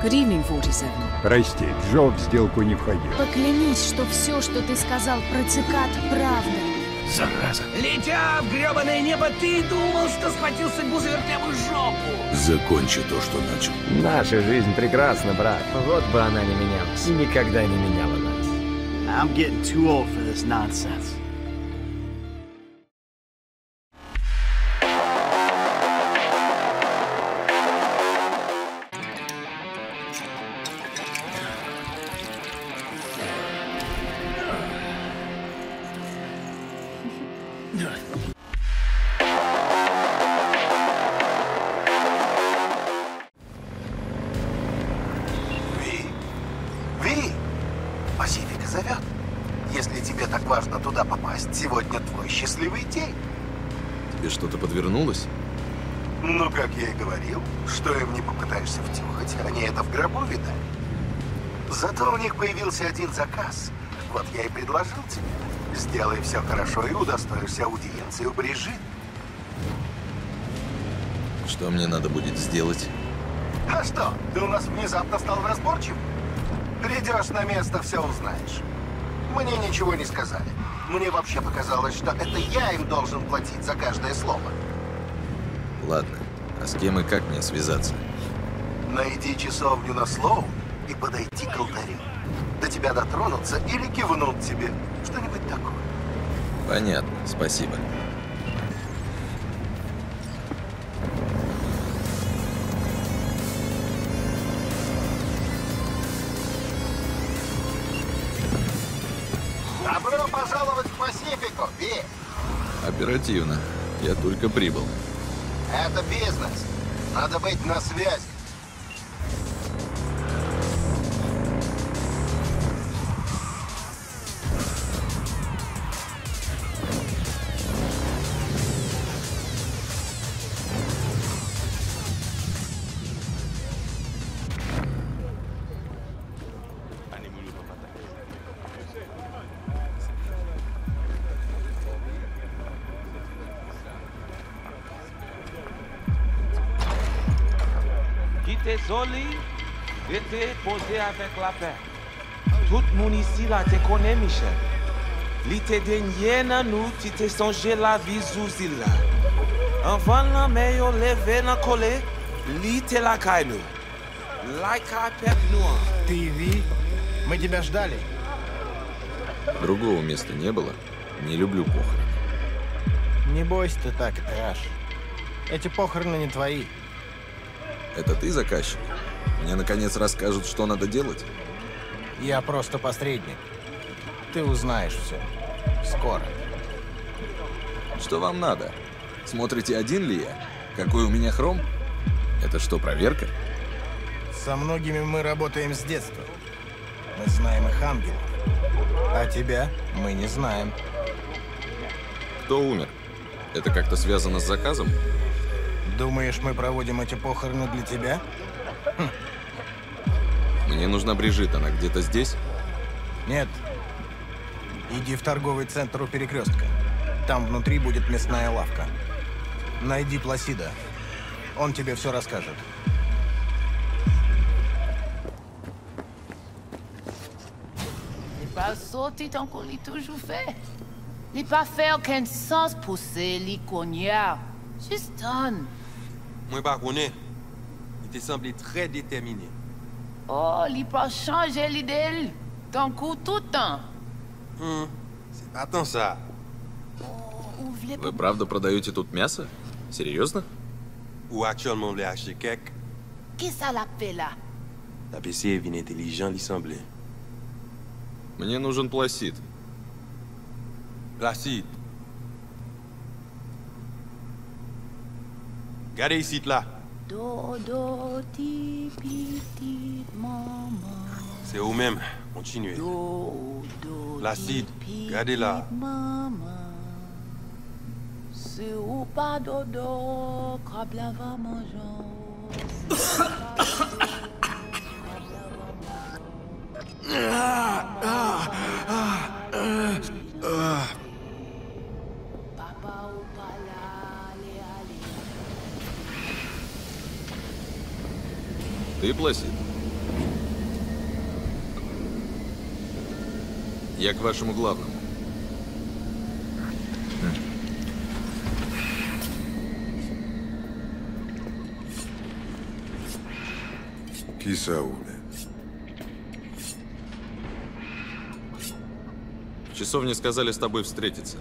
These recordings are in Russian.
Good evening, 47. Прости, Джо в сделку не входил. Поклянись, что все, что ты сказал про цикад, правда. Зараза. Летя в гребаное небо, ты думал, что схватил судьбу за вертевую жопу. Закончи то, что начал. Наша жизнь прекрасна, брат. Вот бы она не менялась. И никогда не меняла нас. I'm getting too old for this nonsense. Ви! Пасифика зовет. Если тебе так важно туда попасть, сегодня твой счастливый день. Тебе что-то подвернулось? Ну, как я и говорил, что им не попытаешься втюхать, они это в гробу видали. Зато у них появился один заказ. Вот я и предложил тебе. Сделай все хорошо и удостоишься аудиенции у Брижит. Что мне надо будет сделать? А что, ты у нас внезапно стал разборчив? Придешь на место, все узнаешь. Мне ничего не сказали. Мне вообще показалось, что это я им должен платить за каждое слово. Ладно, а с кем и как мне связаться? Найди часовню на Слоун и подойди к алтарю. До тебя дотронутся или кивнут тебе. Что-нибудь такое. Понятно, спасибо. Добро пожаловать в Пасифику, Ви! Оперативно. Я только прибыл. Это бизнес. Надо быть на связи. Quitte Zoli, était posé avec la paix. Tout le monde ici là te connaît, Michel. Li te denye nan nou, ti te songe la vie sous île là. Avant la mais yo levé nan collé, li te la kay nou. La kay pep nou. Ты, Ви, мы тебя ждали. Другого места не было. Не люблю похороны. Не бойся ты так, Раш. Эти похороны не твои. Это ты заказчик? Мне наконец расскажут, что надо делать? Я просто посредник. Ты узнаешь все. Скоро. Что вам надо? Смотрите, один ли я? Какой у меня хром? Это что, проверка? Со многими мы работаем с детства. Мы знаем их ангелов. А тебя мы не знаем. Кто умер? Это как-то связано с заказом? Думаешь, мы проводим эти похороны для тебя? Мне нужна Брижит, она где-то здесь? Нет. Иди в торговый центр у перекрестка. Там внутри будет мясная лавка. Найди Пласида. Он тебе все расскажет. Pas sorti tant qu'on l'a toujours fait. Il pas fait aucun sens pousser les cognards. Juste done. Moi, pas connais. Il te semblait très déterminé. Oh, il pas changer l'idée. Tant coup tout le temps. C'est pas tant ça. Вы правда продаете тут мясо? Серьезно? Ou actuellement, on voulait acheter quelque. Qu'est-ce que ça l'a fait là? La PC est bien intelligent, il semblait. Мне нужен Пласид. Placide. Regardez ici, là. Dodo, ti, petit, maman. C'est vous-même. Continuez. Dodo, Placide. Regardez là. maman. C'est ou pas dodo, crabe lava mangeant. Ты Пласид? Я к вашему главному. Кисауля. В часовне сказали с тобой встретиться.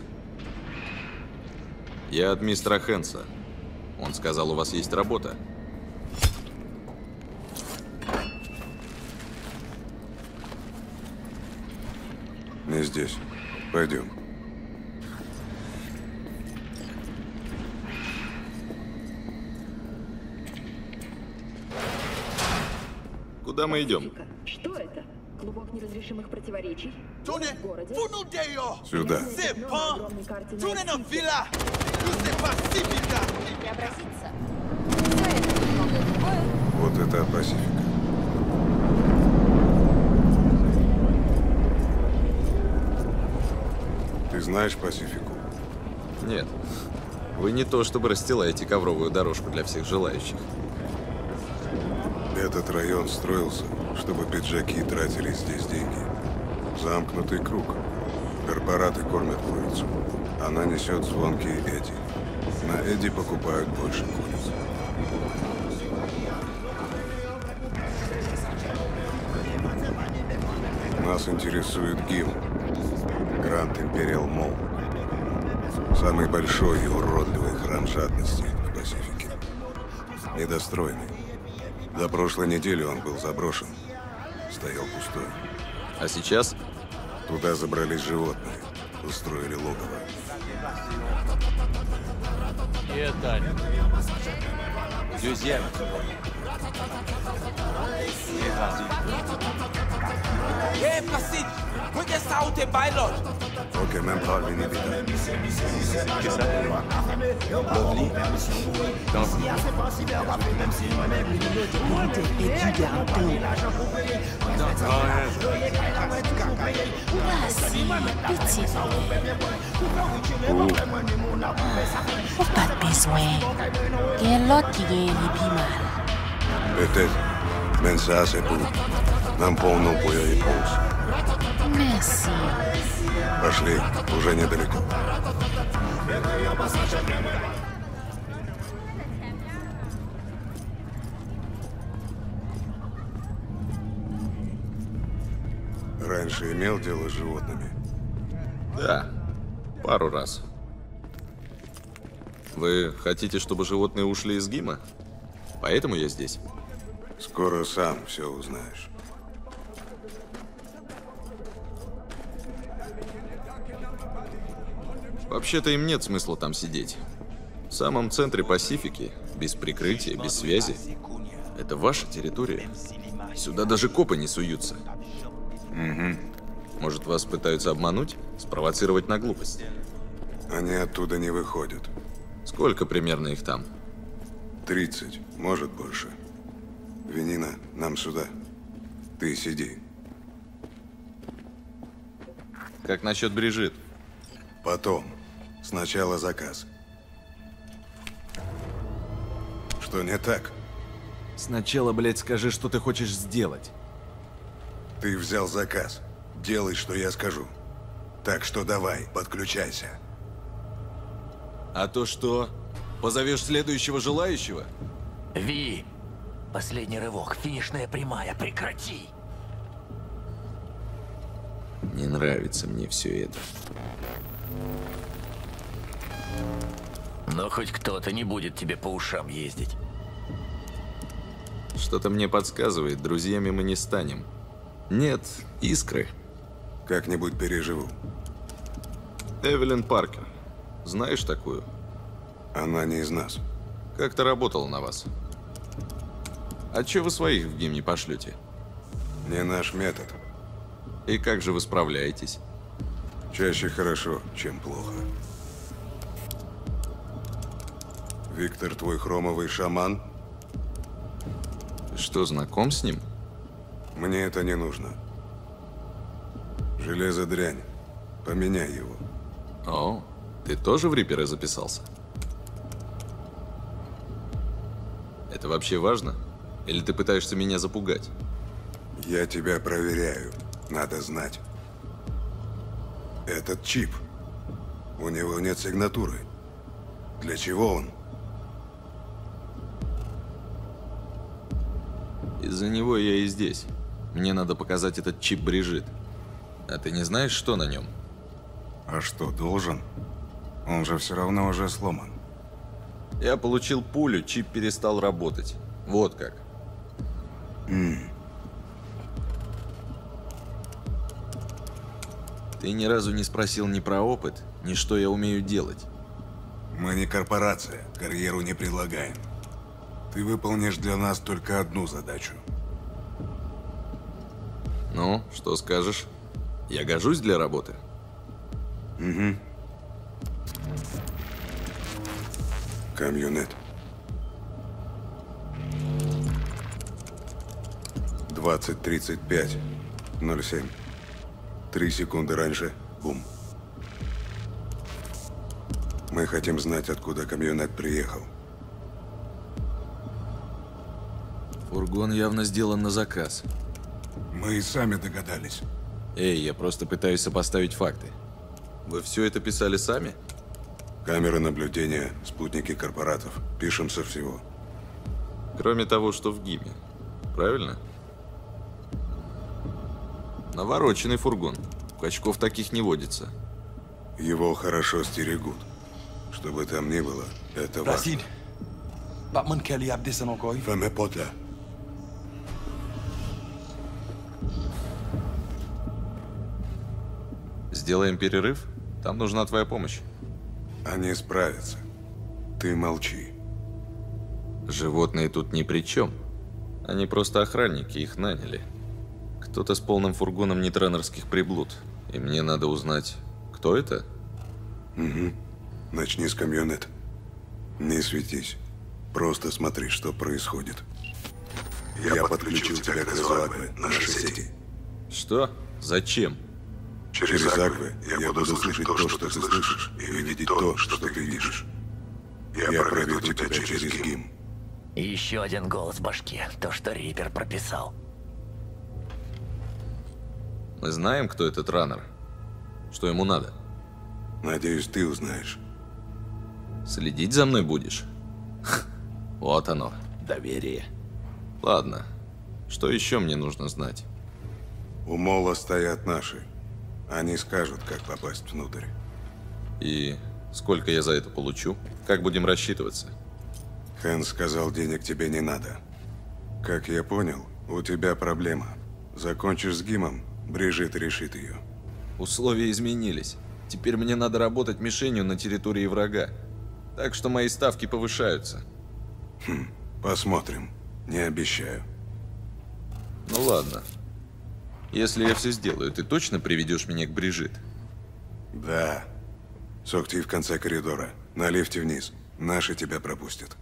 Я от мистера Хэнса. Он сказал, у вас есть работа. Не здесь. Пойдем. Куда мы идем? Что это? Клубок неразрешимых противоречий? В городе? Сюда. Преобразиться. Все это немного другое. Вот это Пасифика. Ты знаешь Пасифику? Нет. Вы не то чтобы расстилаете ковровую дорожку для всех желающих. Этот район строился, чтобы пиджаки тратили здесь деньги. Замкнутый круг. Корпораты кормят курицу. Она несет звонкие эди. На эди покупают больше куриц. Нас интересует ГИМ. Гранд Империал Молл. Самый большой и уродливый храм жадности в Пасифике. Недостроенный. До прошлой недели он был заброшен. Стоял пустой. А сейчас? Туда забрались животные. Устроили логово. Это Deuxième. Hey, Placide! Regarde ça où t'es bailot! Ok, même pas venu vite. Lovely. Pas de besoin. Il y a l'autre qui est mal. Peut-être. Mais ça, c'est pour. Нам полно боя и полз. Merci. Пошли, уже недалеко. Раньше имел дело с животными? Да, пару раз. Вы хотите, чтобы животные ушли из ГИМа? Поэтому я здесь. Скоро сам все узнаешь. Вообще-то им нет смысла там сидеть. В самом центре Пасифики, без прикрытия, без связи. Это ваша территория. Сюда даже копы не суются. Угу. Может, вас пытаются обмануть? Спровоцировать на глупость? Они оттуда не выходят. Сколько примерно их там? 30, может больше. Винина, нам сюда. Ты сиди. Как насчет Брижит? Потом. Сначала заказ. Что не так? Сначала, блядь, скажи, что ты хочешь сделать. Ты взял заказ. Делай, что я скажу. Так что давай, подключайся. А то что? Позовешь следующего желающего? Ви! Последний рывок, финишная прямая, прекрати! Не нравится мне все это. Но хоть кто-то не будет тебе по ушам ездить. Что-то мне подсказывает, друзьями мы не станем. Нет искры. Как-нибудь переживу. Эвелин Паркер. Знаешь такую? Она не из нас. Как-то работала на вас. А че вы своих в ГИМ не пошлете? Не наш метод. И как же вы справляетесь? Чаще хорошо, чем плохо. Виктор твой хромовый шаман? Что, знаком с ним? Мне это не нужно. Железо дрянь. Поменяй его. О, ты тоже в Риперы записался? Это вообще важно? Или ты пытаешься меня запугать? Я тебя проверяю. Надо знать. Этот чип. У него нет сигнатуры. Для чего он? Из-за него я и здесь. Мне надо показать этот чип Брижит. А ты не знаешь, что на нем? А что, должен? Он же все равно уже сломан. Я получил пулю, чип перестал работать. Вот как. Ты ни разу не спросил ни про опыт, ни что я умею делать. Мы не корпорация, карьеру не предлагаем. Ты выполнишь для нас только одну задачу. Ну, что скажешь? Я гожусь для работы? Угу. Камьюнет. 20:35. 07. 3 секунды раньше. Бум. Мы хотим знать, откуда камьюнет приехал. Фургон явно сделан на заказ. Мы и сами догадались. Эй, я просто пытаюсь сопоставить факты. Вы все это писали сами? Камеры наблюдения, спутники корпоратов. Пишем со всего. Кроме того, что в ГИМе. Правильно? Навороченный фургон. Качков таких не водится. Его хорошо стерегут. Что бы там ни было, это важно. Фаме потля. Сделаем перерыв? Там нужна твоя помощь. Они справятся. Ты молчи. Животные тут ни при чем. Они просто охранники, их наняли. Кто-то с полным фургоном нетренерских приблуд. И мне надо узнать, кто это? Угу. Начни с камьюнет. Не светись. Просто смотри, что происходит. Я подключил тебя к Акве, нашей сети. Что? Зачем? Через Акве я буду слышать то, что ты слышишь, и видеть то, что ты видишь. Я проведу тебя через ГИМ. И еще один голос в башке. То, что Риппер прописал. Мы знаем, кто этот раннер. Что ему надо? Надеюсь, ты узнаешь. Следить за мной будешь? Вот оно, доверие. Ладно, что еще мне нужно знать? У Мола стоят наши. Они скажут, как попасть внутрь. И сколько я за это получу? Как будем рассчитываться? Хэн сказал, денег тебе не надо. Как я понял, у тебя проблема. Закончишь с ГИМом, Брижит решит ее. Условия изменились. Теперь мне надо работать мишенью на территории врага. Так что мои ставки повышаются. Посмотрим. Не обещаю. Ну ладно. Если я все сделаю, ты точно приведешь меня к Брижит? Да. Сокти в конце коридора. На лифте вниз. Наши тебя пропустят.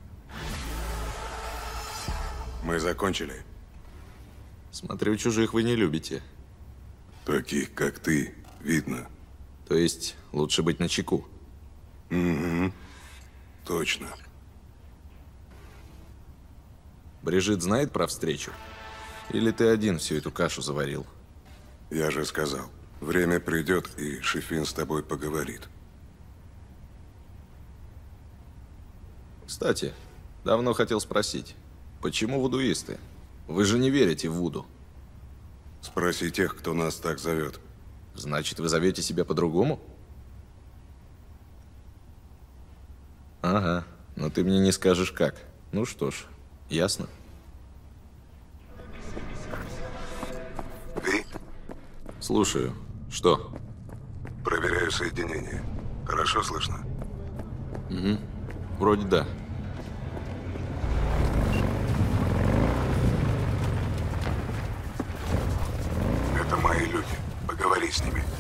Мы закончили. Смотрю, чужих вы не любите. Таких, как ты, видно. То есть, лучше быть начеку? Угу. Точно. Брижит знает про встречу? Или ты один всю эту кашу заварил? Я же сказал. Время придет, и Шифин с тобой поговорит. Кстати, давно хотел спросить. Почему вудуисты? Вы же не верите в Вуду. Спроси тех, кто нас так зовет. Значит, вы зовете себя по-другому? Ага, но ты мне не скажешь как. Ну что ж, ясно. Ты? Слушаю. Что? Проверяю соединение. Хорошо слышно? Угу. Вроде да. Это мои люди. Поговори с ними.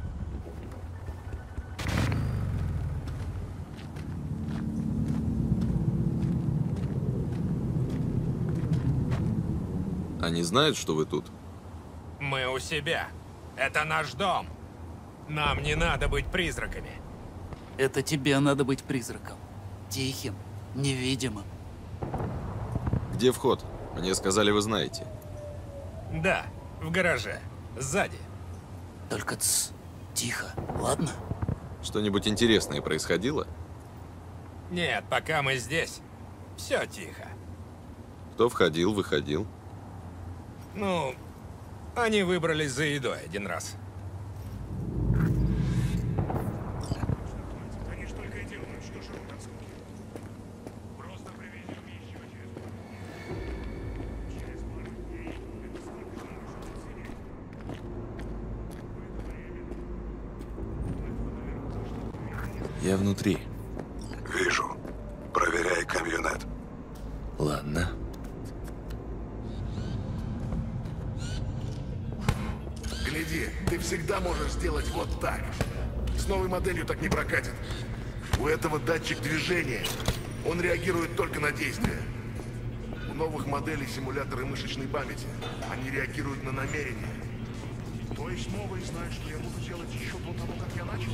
Они знают, что вы тут? Мы у себя. Это наш дом. Нам не надо быть призраками. Это тебе надо быть призраком. Тихим, невидимым. Где вход? Мне сказали, вы знаете. Да, в гараже. Сзади. Только тихо, ладно? Что-нибудь интересное происходило? Нет, пока мы здесь, все тихо. Кто входил, выходил? Ну, они выбрались за едой один раз. Я внутри. Вижу. Проверяй камьонет. Ладно. Гляди, ты всегда можешь сделать вот так. С новой моделью так не прокатит. У этого датчик движения. Он реагирует только на действие. У новых моделей симуляторы мышечной памяти. Они реагируют на намерения. То есть новые знают, что я буду делать еще до того, как я начал?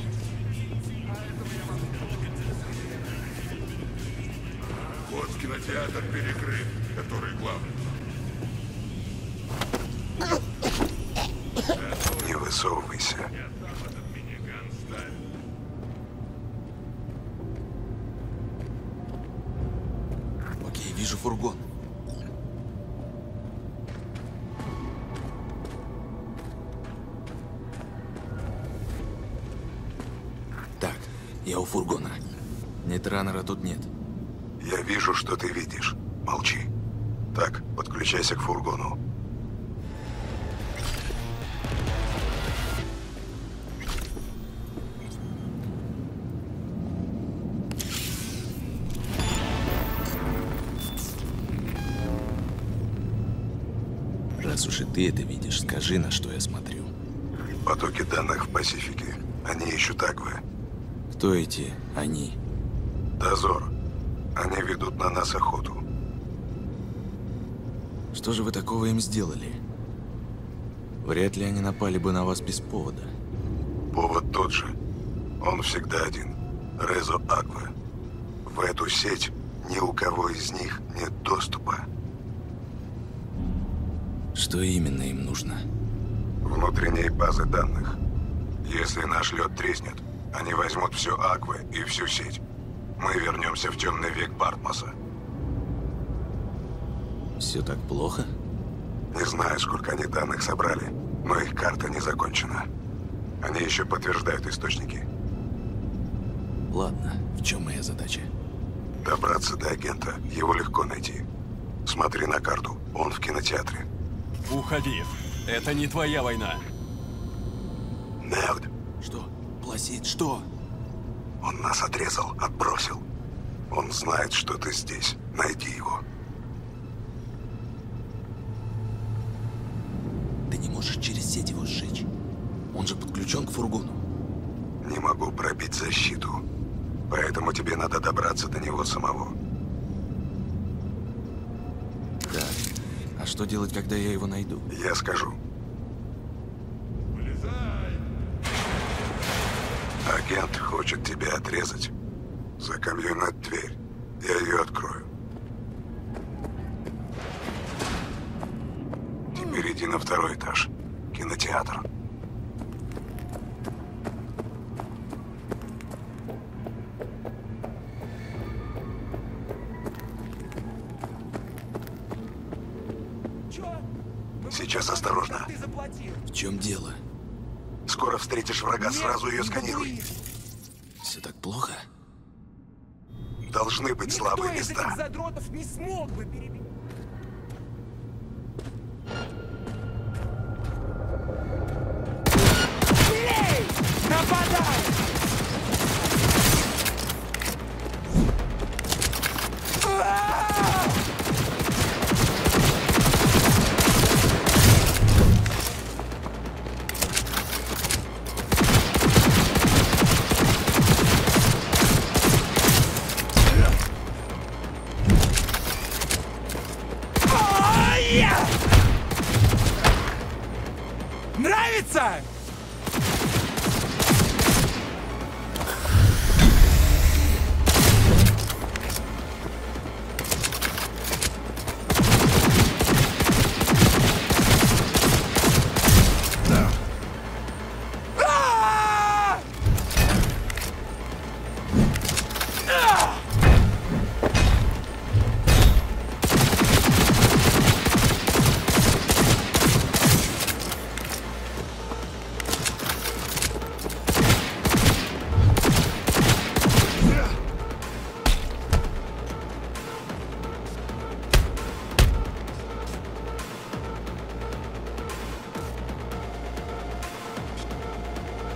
Вот кинотеатр перекрыт, который главный. Не высовывайся. Окей, вижу фургон. Так, я у фургона. Нетранера тут нет. Я вижу, что ты видишь. Молчи. Так, подключайся к фургону. Раз уж и ты это видишь, скажи, на что я смотрю. Потоки данных в Пасифике. Они ищут Агвы. Кто эти они? Дозор. Они ведут на нас охоту. Что же вы такого им сделали? Вряд ли они напали бы на вас без повода. Повод тот же. Он всегда один. Резо Агва. В эту сеть ни у кого из них нет доступа. Что именно им нужно? Внутренние базы данных. Если наш лед треснет, они возьмут все Агвы и всю сеть. Мы вернемся в темный век Бартмоса. Все так плохо? Не знаю, сколько они данных собрали, но их карта не закончена. Они еще подтверждают источники. Ладно, в чем моя задача? Добраться до агента, его легко найти. Смотри на карту, он в кинотеатре. Уходи, это не твоя война. Неуд. Что? Пласид, что? Он нас отрезал, отбросил. Он знает, что ты здесь. Найди его. Ты не можешь через сеть его сжечь. Он же подключен к фургону. Не могу пробить защиту. Поэтому тебе надо добраться до него самого. Так. А что делать, когда я его найду? Я скажу. Агент хочет тебя отрезать. За камьонет дверь. Я ее открою. Теперь иди на второй этаж. Кинотеатр. Сейчас осторожно. В чем дело? Скоро встретишь врага, сразу ее сканируй. Все так плохо? Должны быть слабые места. Задротов не смог бы перебить. Нападай! Нравится?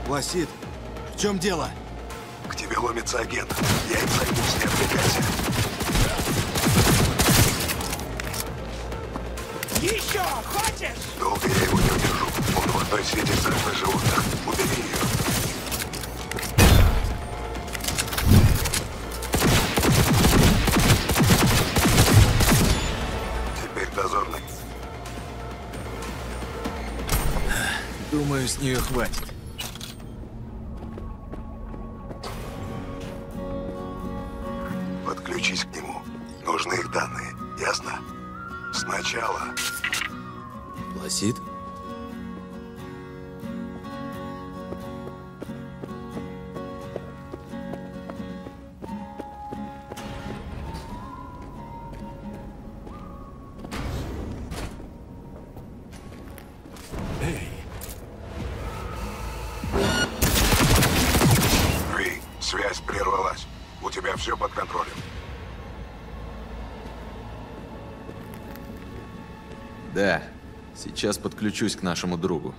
Пласид, в чем дело? К тебе ломится агент. Я им займусь, не отвлекайся. Еще хочешь? Долго я его не удержу. Он в одной сети страшных животных. Убери ее. Теперь дозорный. Думаю, с нее хватит. Подключись к нему. Нужны их данные. Ясно? Сначала. Пласид? Ви, связь прервалась. У тебя все под контролем. Да, сейчас подключусь к нашему другу.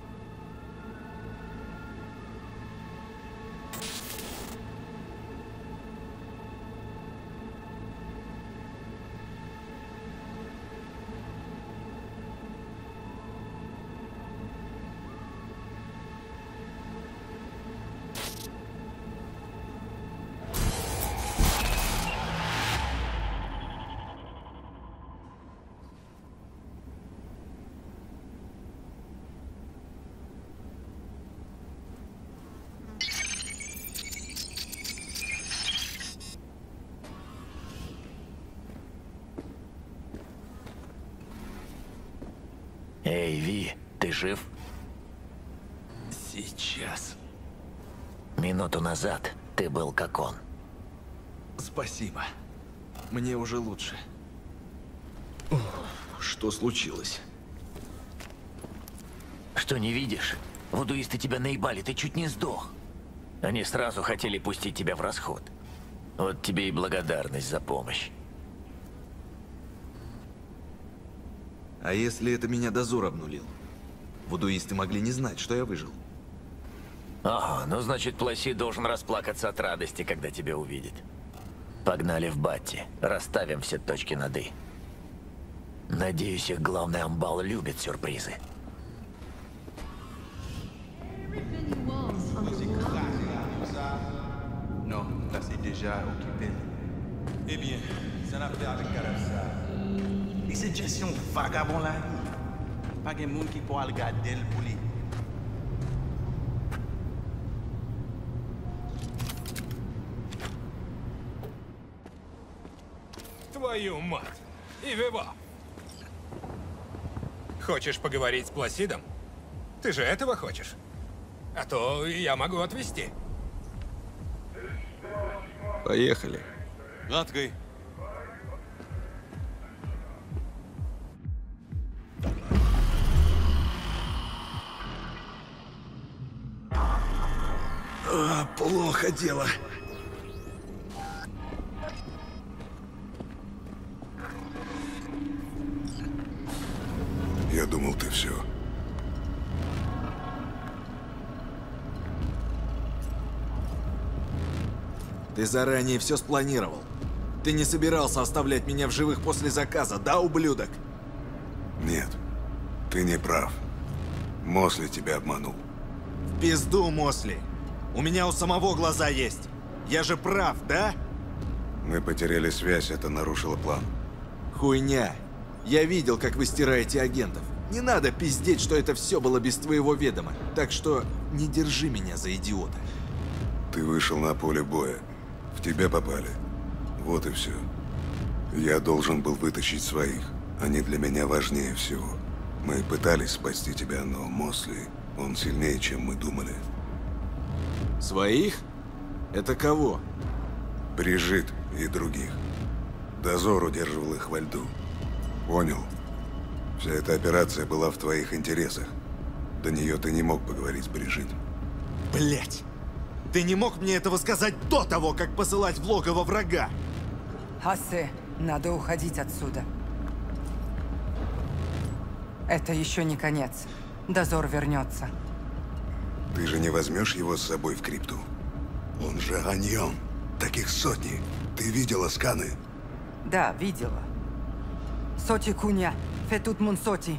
Эй, Ви, ты жив? Сейчас. Минуту назад ты был как он. Спасибо. Мне уже лучше. Что случилось? Что, не видишь? Вудуисты тебя наебали, ты чуть не сдох. Они сразу хотели пустить тебя в расход. Вот тебе и благодарность за помощь. А если это меня дозор обнулил? Вудуисты могли не знать, что я выжил. Ага, ну значит, Пласид должен расплакаться от радости, когда тебя увидит. Погнали в Батти. Расставим все точки над «и». Надеюсь, их главный амбал любит сюрпризы. Non, là c'est déjà occupé. Eh bien, ça n'a fait avec ça. Et cette gestion vagabond là, pas de monde qui pourra le garder pour lui. Твою мать! И Вива! Хочешь поговорить с Пласидом? Ты же этого хочешь? А то я могу отвезти. Поехали. Rentrez. Плохо дело. Я думал, ты все. Ты заранее все спланировал. Ты не собирался оставлять меня в живых после заказа, да, ублюдок? Нет, ты не прав. Мосли тебя обманул. В пизду, Мосли. У меня у самого глаза есть. Я же прав, да? Мы потеряли связь, это нарушило план. Хуйня. Я видел, как вы стираете агентов. Не надо пиздеть, что это все было без твоего ведома. Так что не держи меня за идиота. Ты вышел на поле боя. В тебя попали. Вот и все. Я должен был вытащить своих. Они для меня важнее всего. Мы пытались спасти тебя, но Мосли, он сильнее, чем мы думали. Своих? Это кого? Брижит и других. Дозор удерживал их во льду. Понял? Вся эта операция была в твоих интересах. До нее ты не мог поговорить с Брижит. Блять! Ты не мог мне этого сказать до того, как посылать в логово врага! Ассе, надо уходить отсюда. Это еще не конец. Дозор вернется. Ты же не возьмешь его с собой в крипту? Он же Аньон. Таких сотни. Ты видела сканы? Да, видела. Соти куня, фетут мун соти.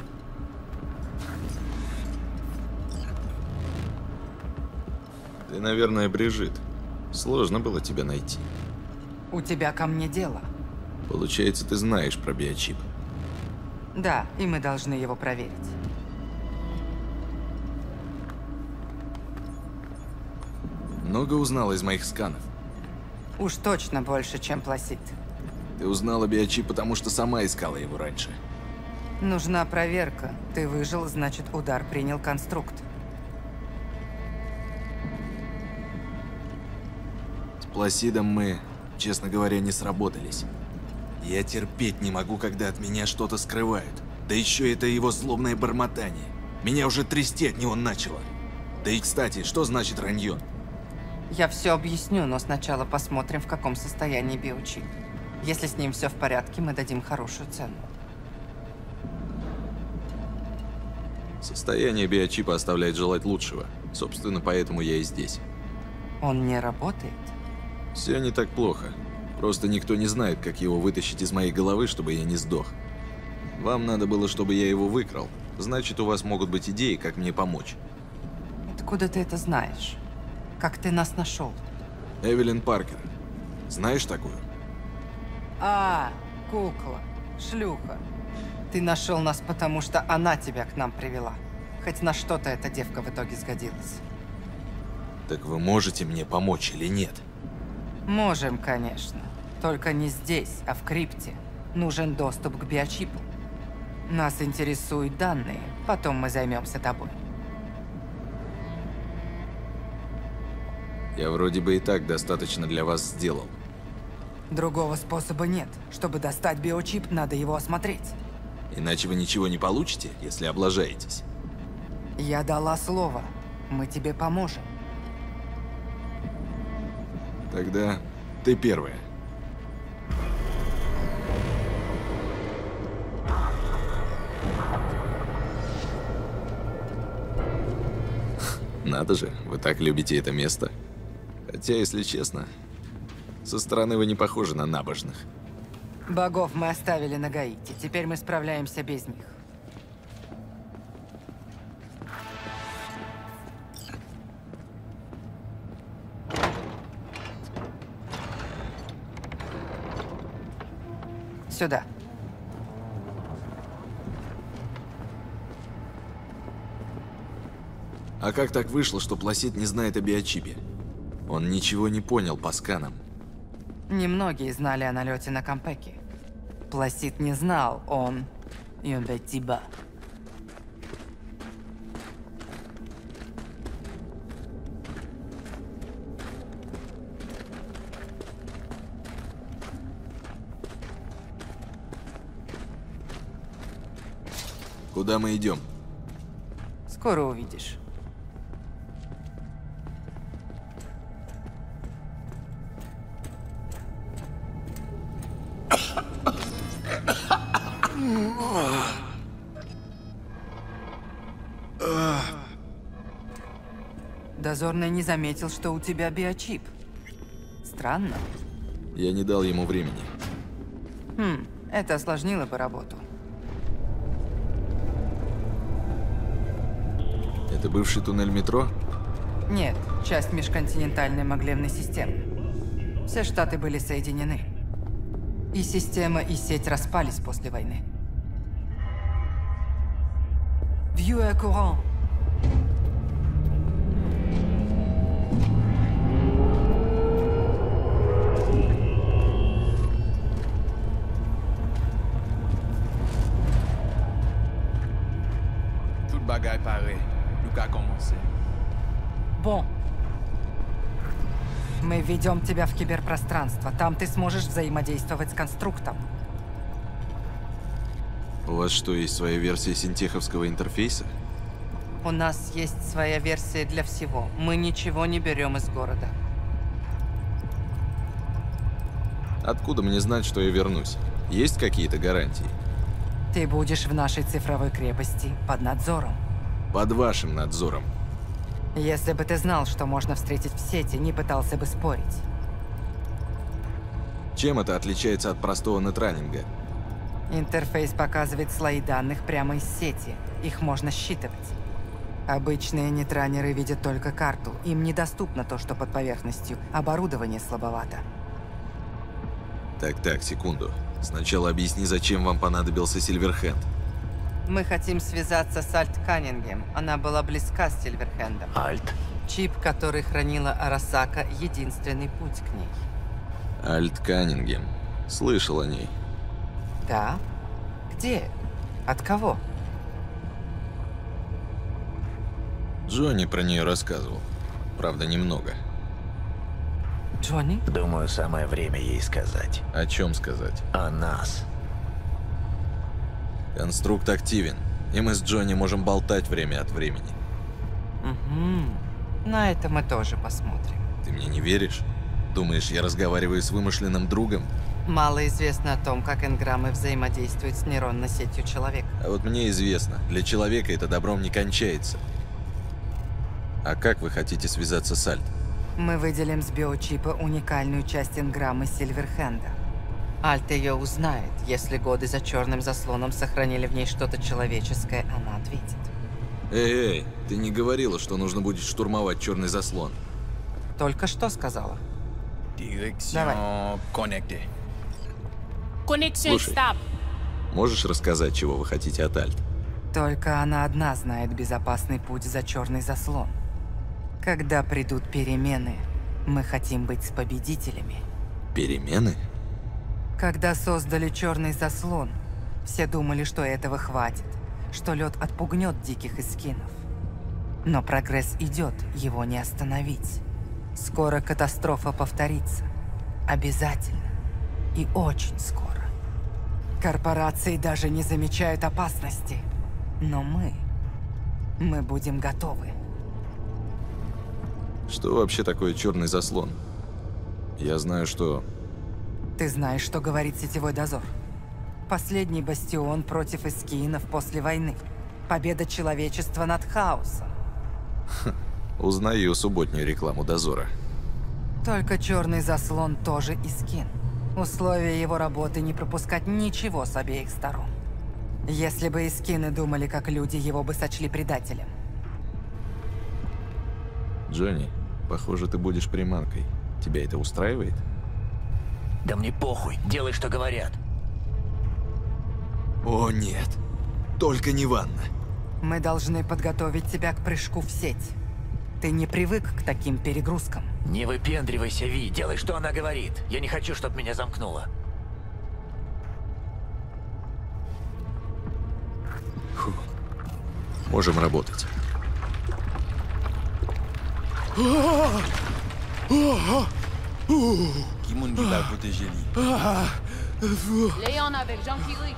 Ты, наверное, Брижит. Сложно было тебя найти. У тебя ко мне дело. Получается, ты знаешь про биочип. Да, и мы должны его проверить. Много узнала из моих сканов? Уж точно больше, чем Пласид. Ты узнала биочип, потому что сама искала его раньше. Нужна проверка. Ты выжил, значит, удар принял конструкт. С Пласидом мы, честно говоря, не сработались. Я терпеть не могу, когда от меня что-то скрывают. Да еще это его злобное бормотание. Меня уже трясти от него начало. Да и, кстати, что значит раньон? Я все объясню, но сначала посмотрим, в каком состоянии биочип. Если с ним все в порядке, мы дадим хорошую цену. Состояние биочипа оставляет желать лучшего. Собственно, поэтому я и здесь. Он не работает? Все не так плохо. Просто никто не знает, как его вытащить из моей головы, чтобы я не сдох. Вам надо было, чтобы я его выкрал. Значит, у вас могут быть идеи, как мне помочь. Откуда ты это знаешь? Как ты нас нашел? Эвелин Паркер. Знаешь такую? А, кукла, шлюха. Ты нашел нас, потому что она тебя к нам привела. Хоть на что-то эта девка в итоге сгодилась. Так вы можете мне помочь или нет? Можем, конечно. Только не здесь, а в крипте. Нужен доступ к биочипу. Нас интересуют данные, потом мы займемся тобой. Я вроде бы и так достаточно для вас сделал. Другого способа нет. Чтобы достать биочип, надо его осмотреть. Иначе вы ничего не получите, если облажаетесь. Я дала слово. Мы тебе поможем. Тогда ты первая. Надо же, вы так любите это место. Хотя, если честно, со стороны вы не похожи на набожных. Богов мы оставили на Гаити. Теперь мы справляемся без них. Сюда. А как так вышло, что Пласид не знает о биочипе? Он ничего не понял по сканам. Немногие знали о налете на Кампеки. Пласид не знал, он... Юнбетиба. Куда мы идем? Скоро увидишь. Дозорный не заметил, что у тебя биочип. Странно. Я не дал ему времени. Это осложнило бы работу. Это бывший туннель метро? Нет, часть межконтинентальной маглевной системы. Все штаты были соединены. И система, и сеть распались после войны. Vieux et courant. Tout bagaille paré. Nous qu'à commencer. Bon. Мы введем тебя в киберпространство. Там ты сможешь взаимодействовать с конструктом. У вас что, есть своя версия синтеховского интерфейса? У нас есть своя версия для всего. Мы ничего не берем из города. Откуда мне знать, что я вернусь? Есть какие-то гарантии? Ты будешь в нашей цифровой крепости под надзором. Под вашим надзором. Если бы ты знал, что можно встретить в сети, не пытался бы спорить. Чем это отличается от простого нетранинга? Интерфейс показывает слои данных прямо из сети. Их можно считывать. Обычные нетранеры видят только карту. Им недоступно то, что под поверхностью. Оборудование слабовато. Так, секунду. Сначала объясни, зачем вам понадобился Сильверхенд. Мы хотим связаться с Альт Каннингем. Она была близка с Сильверхендом. Альт? Чип, который хранила Арасака, единственный путь к ней. Альт Каннингем. Слышал о ней. Да? Где? От кого? Джонни про нее рассказывал. Правда, немного. Джонни? Думаю, самое время ей сказать. О чем сказать? О нас. Конструкт активен, и мы с Джонни можем болтать время от времени. Угу. На это мы тоже посмотрим. Ты мне не веришь? Думаешь, я разговариваю с вымышленным другом? Мало известно о том, как энграммы взаимодействуют с нейронной сетью человека. А вот мне известно, для человека это добром не кончается. А как вы хотите связаться с Альт? Мы выделим с биочипа уникальную часть энграммы Сильверхенда. Альт ее узнает. Если годы за черным заслоном сохранили в ней что-то человеческое, она ответит. Эй, ты не говорила, что нужно будет штурмовать черный заслон? Только что сказала. Давай. Слушай, можешь рассказать, чего вы хотите от Альт? Только она одна знает безопасный путь за черный заслон. Когда придут перемены, мы хотим быть с победителями. Перемены? Когда создали черный заслон, все думали, что этого хватит, что лед отпугнет диких эскинов. Но прогресс идет, его не остановить. Скоро катастрофа повторится. Обязательно. И очень скоро. Корпорации даже не замечают опасности. Но мы будем готовы. Что вообще такое черный заслон? Я знаю, что... Ты знаешь, что говорит сетевой дозор. Последний бастион против эскинов после войны. Победа человечества над хаосом. Узнаю субботнюю рекламу дозора. Только черный заслон тоже эскин. Условия его работы не пропускать ничего с обеих сторон. Если бы эскины думали как люди, его бы сочли предателем. Джонни, похоже, ты будешь приманкой. Тебя это устраивает? Да мне похуй, делай, что говорят. О нет, только не ванна. Мы должны подготовить тебя к прыжку в сеть. Ты не привык к таким перегрузкам. Не выпендривайся, Ви, делай, что она говорит. Я не хочу, чтобы меня замкнуло. Фу. Можем работать. Qui moun qui va protéger lui? Léon avec Jean Kiri.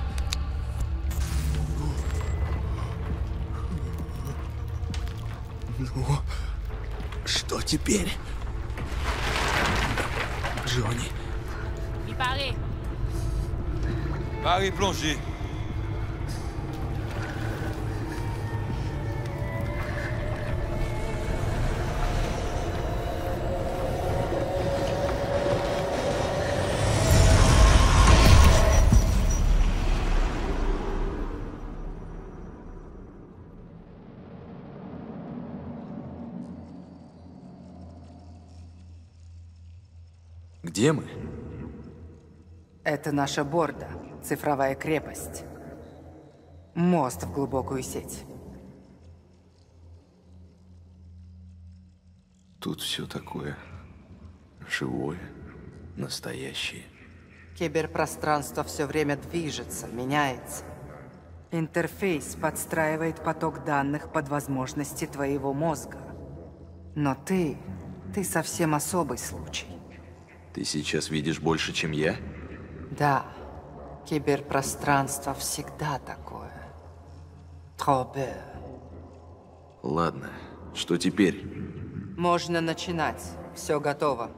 Ну, что теперь? Джонни. Il paraît. Paris plongé. Где мы? Это наша Борда, цифровая крепость. Мост в глубокую сеть. Тут все такое живое, настоящее. Киберпространство все время движется, меняется. Интерфейс подстраивает поток данных под возможности твоего мозга. Но ты совсем особый случай. Ты сейчас видишь больше, чем я? Да, киберпространство всегда такое. Trop. Ладно, что теперь? Можно начинать. Все готово.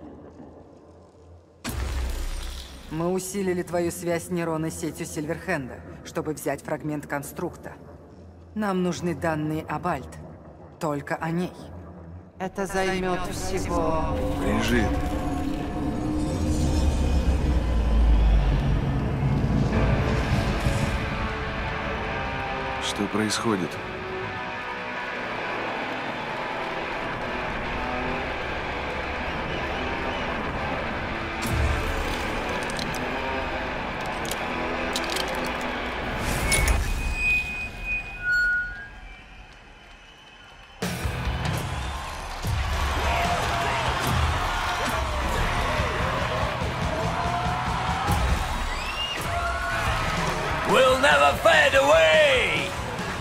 Мы усилили твою связь с нейронной сетью Сильверхенда, чтобы взять фрагмент конструкта. Нам нужны данные об Альт. Только о ней. Это займет всего... Бринжит. Что происходит? We'll never fade away!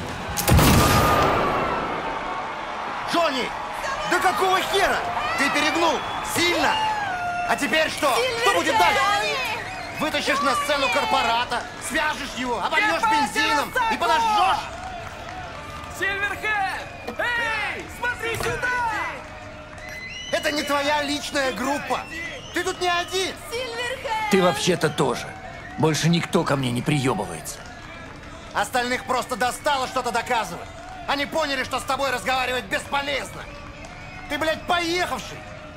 Джонни! Да какого хера? Ты перегнул! Сильно! А теперь что? Что будет дальше? Вытащишь на сцену корпората, свяжешь его, обольешь бензином и подожжешь? Сильверхед! Эй, смотри сюда! Это не твоя личная группа! Ты тут не один! Ты вообще-то тоже. Больше никто ко мне не приебывается. Остальных просто достало что-то доказывать. Они поняли, что с тобой разговаривать бесполезно. Ты, блядь, поехавший!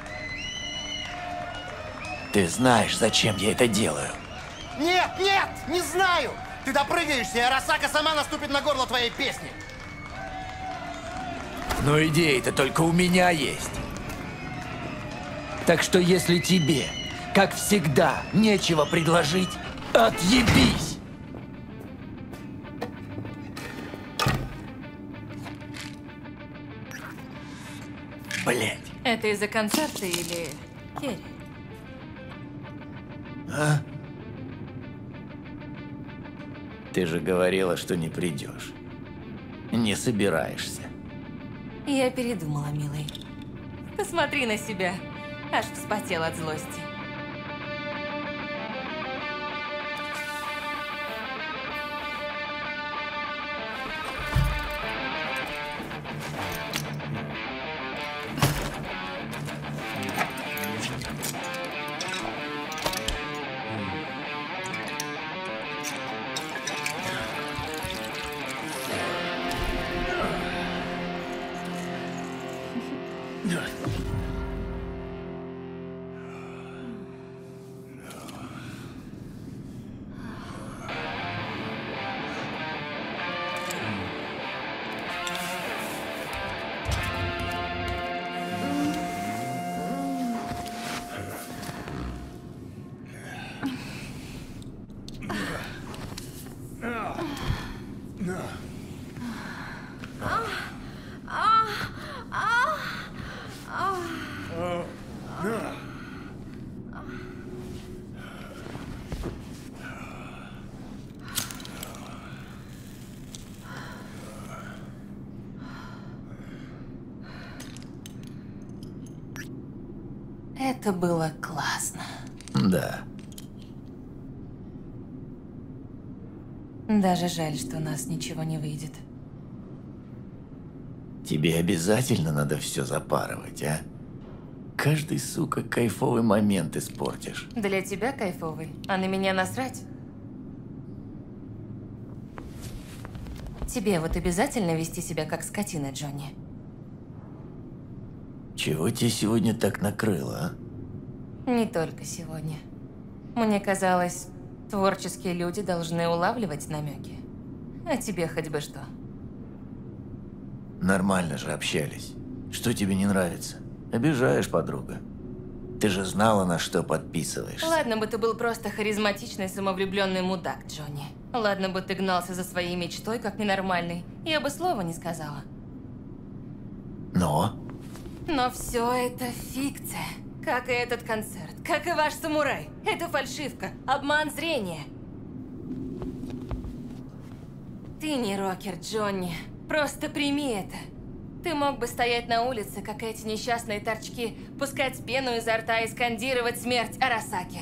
Ты знаешь, зачем я это делаю? Нет, нет, не знаю! Ты допрыгаешься, и Арасака сама наступит на горло твоей песни. Но идеи-то только у меня есть. Так что если тебе, как всегда, нечего предложить, отъебись! Блять. Это из-за концерта или Керри? А? Ты же говорила, что не придешь. Не собираешься. Я передумала, милый. Посмотри на себя. Аж вспотел от злости. Это было классно. Да. Даже жаль, что у нас ничего не выйдет. Тебе обязательно надо все запарывать, а? Каждый, сука, кайфовый момент испортишь. Для тебя кайфовый, а на меня насрать? Тебе вот обязательно вести себя как скотина, Джонни? Чего тебе сегодня так накрыло, а? Не только сегодня. Мне казалось, творческие люди должны улавливать намеки. А тебе хоть бы что. Нормально же общались. Что тебе не нравится? Обижаешь, подруга. Ты же знала, на что подписываешься. Ладно бы ты был просто харизматичный, самовлюбленный мудак, Джонни. Ладно бы ты гнался за своей мечтой, как ненормальный. Я бы слова не сказала. Но? Но все это фикция. Как и этот концерт, как и ваш самурай. Это фальшивка, обман зрения. Ты не рокер, Джонни. Просто прими это. Ты мог бы стоять на улице, как эти несчастные торчки, пускать пену изо рта и скандировать смерть Арасаки.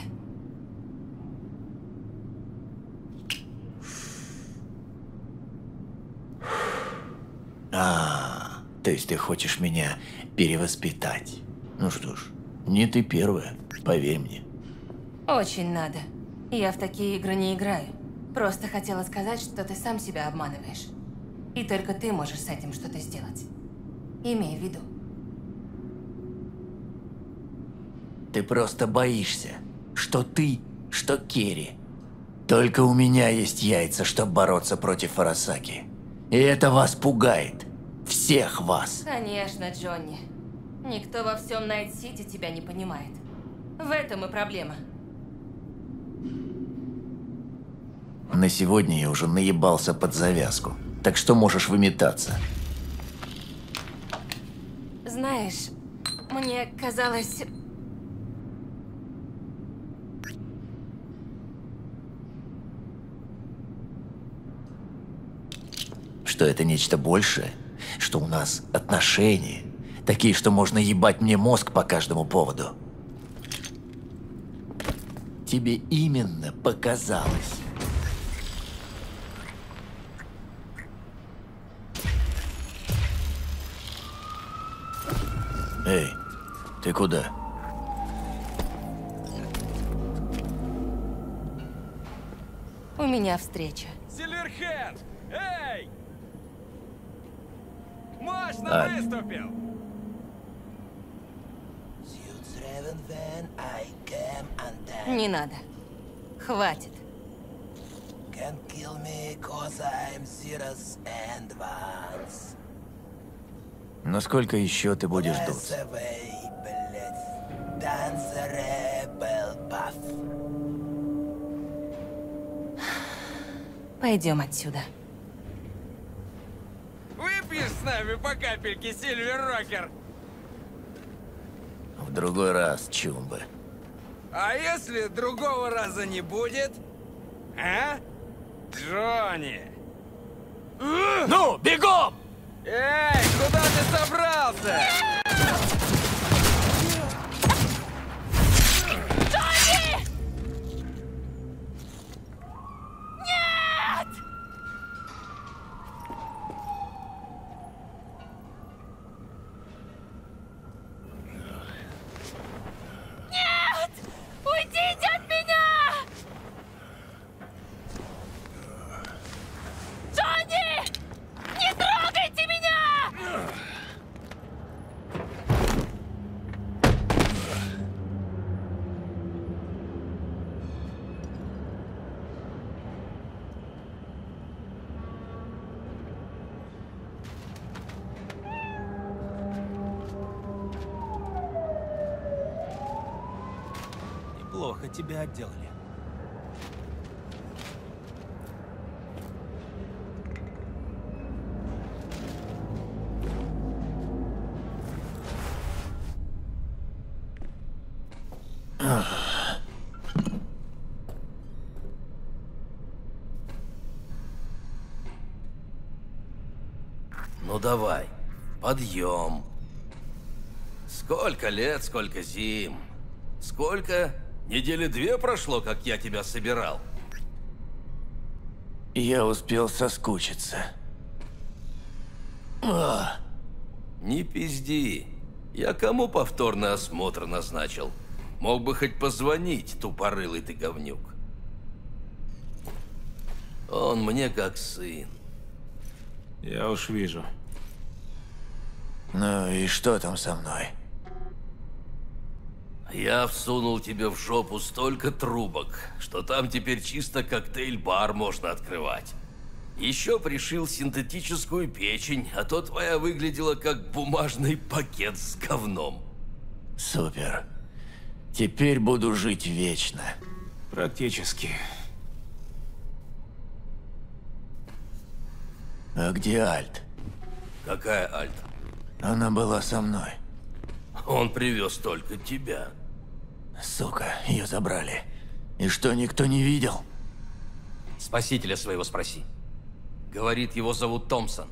То есть ты хочешь меня перевоспитать? Ну что ж, не ты первая, поверь мне. Очень надо. Я в такие игры не играю. Просто хотела сказать, что ты сам себя обманываешь. И только ты можешь с этим что-то сделать. Имей в виду. Ты просто боишься. Что ты, что Керри. Только у меня есть яйца, чтобы бороться против Арасаки. И это вас пугает. Всех вас. Конечно, Джонни. Никто во всем Найт-Сити тебя не понимает. В этом и проблема. На сегодня я уже наебался под завязку. Так что можешь выметаться. Знаешь, мне казалось... Что это нечто большее? Что у нас отношения? Такие, что можно ебать мне мозг по каждому поводу. Тебе именно показалось. Эй, ты куда? У меня встреча. Сильверхед! Эй! Мощно выступил! Не надо. Хватит. Но сколько еще ты будешь дуться? Пойдем отсюда. Выпьешь с нами по капельке, Сильвер-Рокер? В другой раз, чумбы. А если другого раза не будет? А? Джонни! Ну, бегом! Эй, куда ты собрался? Джонни! Нет! Нет! Уйдите от меня! Джонни! Не трогайте меня! Неплохо тебя отделали. Ну давай, подъем. Сколько лет, сколько зим. Сколько? Недели 2 прошло, как я тебя собирал. Я успел соскучиться. Не пизди. Я кому повторный осмотр назначил? Мог бы хоть позвонить, тупорылый ты говнюк. Он мне как сын. Я уж вижу. Ну и что там со мной? Я всунул тебе в жопу столько трубок, что там теперь чисто коктейль-бар можно открывать. Еще пришил синтетическую печень, а то твоя выглядела как бумажный пакет с говном. Супер. Теперь буду жить вечно. Практически. А где Альт? Какая Альт? Она была со мной. Он привез только тебя. Сука, ее забрали. И что, никто не видел? Спасителя своего спроси. Говорит, его зовут Томпсон.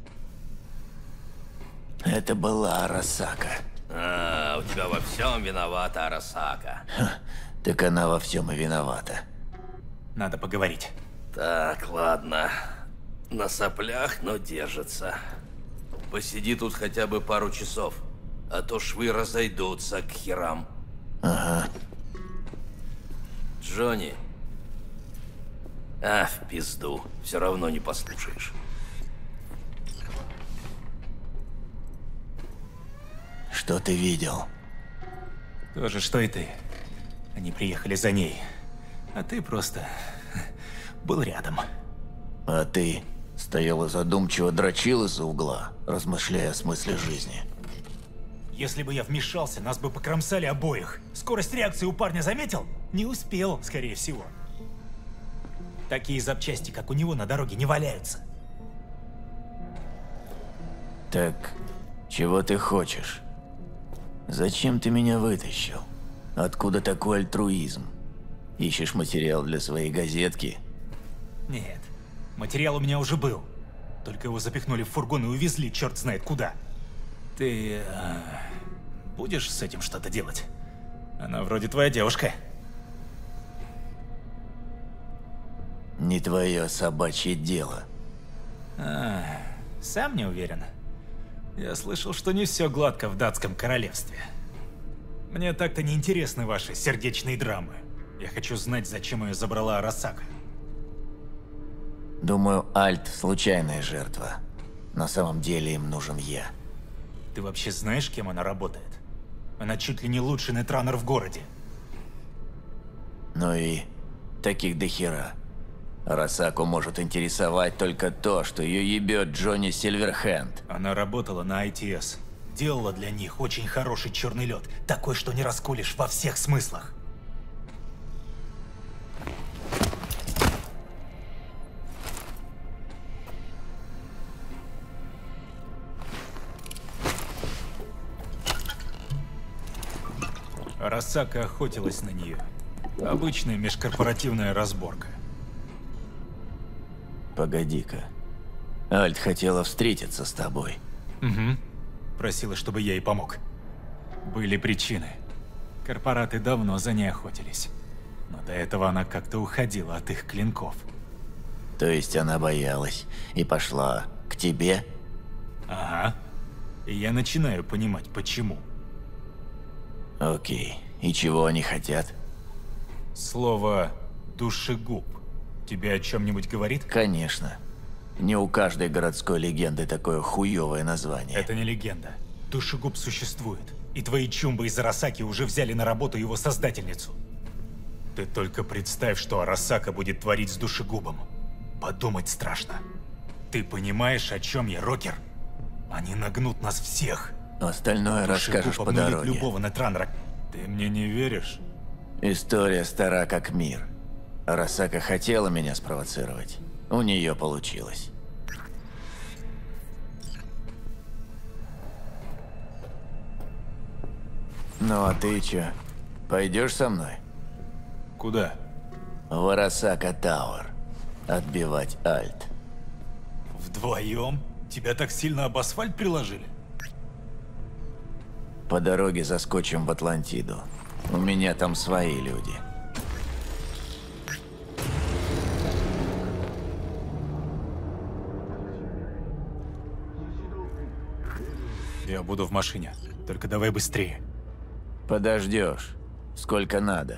Это была Арасака. А, у тебя во всем виновата Арасака. Так она во всем и виновата. Надо поговорить. Так, ладно. На соплях, но держится. Посиди тут хотя бы пару часов, а то швы разойдутся к херам. Ага. Джонни. А, в пизду. Все равно не послушаешь. Что ты видел? То же, что и ты. Они приехали за ней, а ты просто был рядом. А ты стоял и задумчиво дрочил из-за угла, размышляя о смысле жизни. Если бы я вмешался, нас бы покромсали обоих. Скорость реакции у парня заметил? Не успел, скорее всего. Такие запчасти, как у него, на дороге не валяются. Так, чего ты хочешь? Зачем ты меня вытащил? Откуда такой альтруизм? Ищешь материал для своей газетки? Нет, материал у меня уже был. Только его запихнули в фургон и увезли черт знает куда. Ты будешь с этим что-то делать? Она вроде твоя девушка. Не твое собачье дело. Сам не уверен. Я слышал, что не все гладко в датском королевстве. Мне так-то не интересны ваши сердечные драмы. Я хочу знать, зачем ее забрала Арасака. Думаю, Альт – случайная жертва. На самом деле им нужен я. Ты вообще знаешь, кем она работает? Она чуть ли не лучший нетранер в городе. Ну и таких дохера. Арасаку может интересовать только то, что ее ебет Джонни Сильверхенд. Она работала на ITS. Делала для них очень хороший черный лед. Такой, что не расколешь во всех смыслах. Арасака охотилась на нее. Обычная межкорпоративная разборка. Погоди-ка. Альт хотела встретиться с тобой. Угу. Просила, чтобы я ей помог. Были причины. Корпораты давно за ней охотились. Но до этого она как-то уходила от их клинков. То есть она боялась и пошла к тебе? Ага. И я начинаю понимать, почему. Окей. И чего они хотят? Слово «душегуб» тебе о чем-нибудь говорит? Конечно. Не у каждой городской легенды такое хуёвое название. Это не легенда. Душегуб существует. И твои чумбы из Арасаки уже взяли на работу его создательницу. Ты только представь, что Арасака будет творить с душегубом. Подумать страшно. Ты понимаешь, о чем я, Рокер? Они нагнут нас всех. Остальное расскажешь по дороге. Любого нетранера. Ты мне не веришь? История стара как мир. Арасака хотела меня спровоцировать. У нее получилось. Ну а ты чё? Пойдешь со мной? Куда? В Арасака Тауэр. Отбивать Альт. Вдвоем? Тебя так сильно об асфальт приложили? По дороге заскочим в Атлантиду. У меня там свои люди. Я буду в машине. Только давай быстрее. Подождешь. Сколько надо.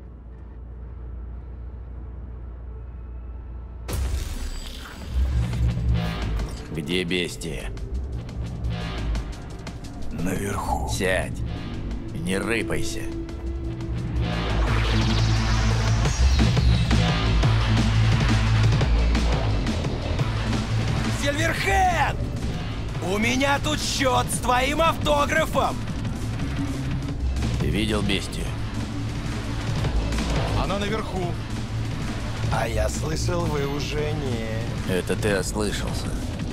Где бестия? Наверху. Сядь. Не рыпайся. Сильверхенд! У меня тут счет с твоим автографом! Ты видел бестию? Она наверху. А я слышал, вы уже не... Это ты ослышался.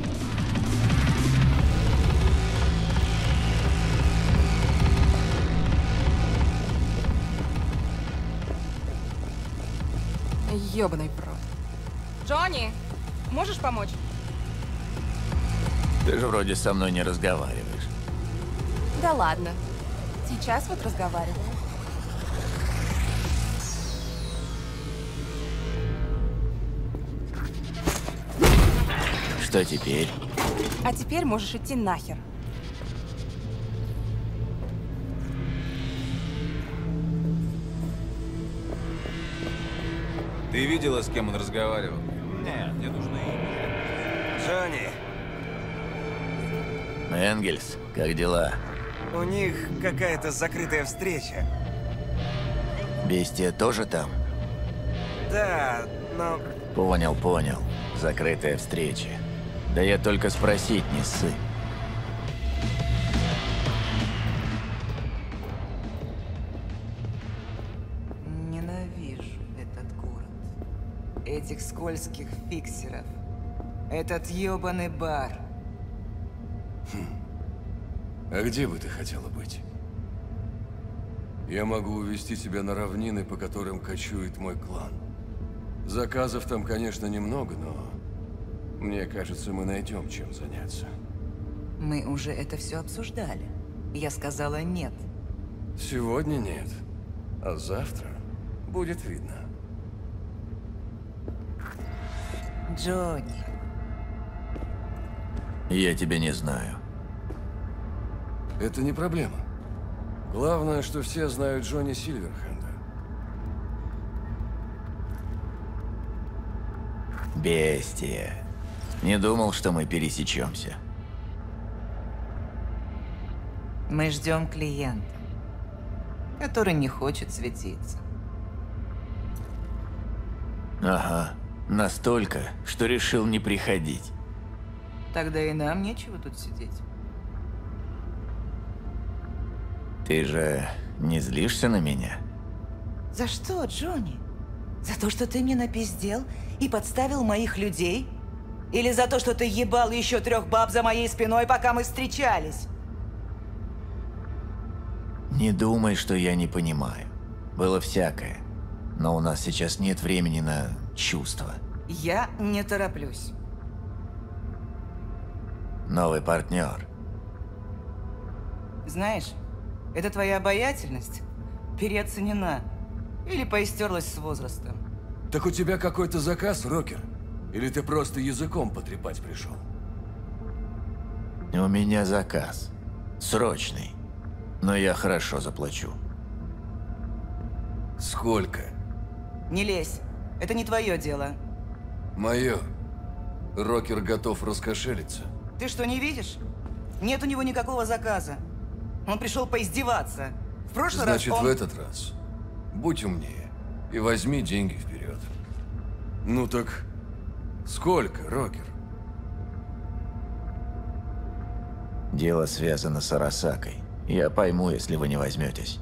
Ёбаный прот. Джонни, можешь помочь? Ты же вроде со мной не разговариваешь. Да ладно. Сейчас вот разговариваю. Что теперь? А теперь можешь идти нахер. Ты видела, с кем он разговаривал? Нет, мне нужно имя. Джонни. Энгельс, как дела? У них какая-то закрытая встреча. Бестия тоже там? Да, но... Понял. Закрытая встреча. Да я только спросить не ссы. Ненавижу этот город. Этих скользких фиксеров. Этот ёбаный бар. А где бы ты хотела быть? Я могу увезти тебя на равнины, по которым кочует мой клан. Заказов там, конечно, немного, но мне кажется, мы найдем чем заняться. Мы уже это все обсуждали. Я сказала нет. Сегодня нет, а завтра будет видно. Джонни. Я тебя не знаю. Это не проблема. Главное, что все знают Джонни Сильверхенда. Бестия. Не думал, что мы пересечемся. Мы ждем клиента, который не хочет светиться. Ага. Настолько, что решил не приходить. Тогда и нам нечего тут сидеть. Ты же не злишься на меня? За что, Джонни? За то, что ты мне напиздел и подставил моих людей? Или за то, что ты ебал еще 3 баб за моей спиной, пока мы встречались? Не думай, что я не понимаю. Было всякое. Но у нас сейчас нет времени на чувства. Я не тороплюсь. Новый партнер. Знаешь, эта твоя обаятельность переоценена или поистерлась с возрастом. Так у тебя какой-то заказ, Рокер? Или ты просто языком потрепать пришел? У меня заказ. Срочный. Но я хорошо заплачу. Сколько? Не лезь. Это не твое дело. Мое. Рокер готов раскошелиться. Ты что, не видишь? Нет у него никакого заказа. Он пришел поиздеваться. В прошлый Значит, раз он... в этот раз будь умнее и возьми деньги вперед. Ну так, сколько, Рокер? Дело связано с Арасакой. Я пойму, если вы не возьметесь.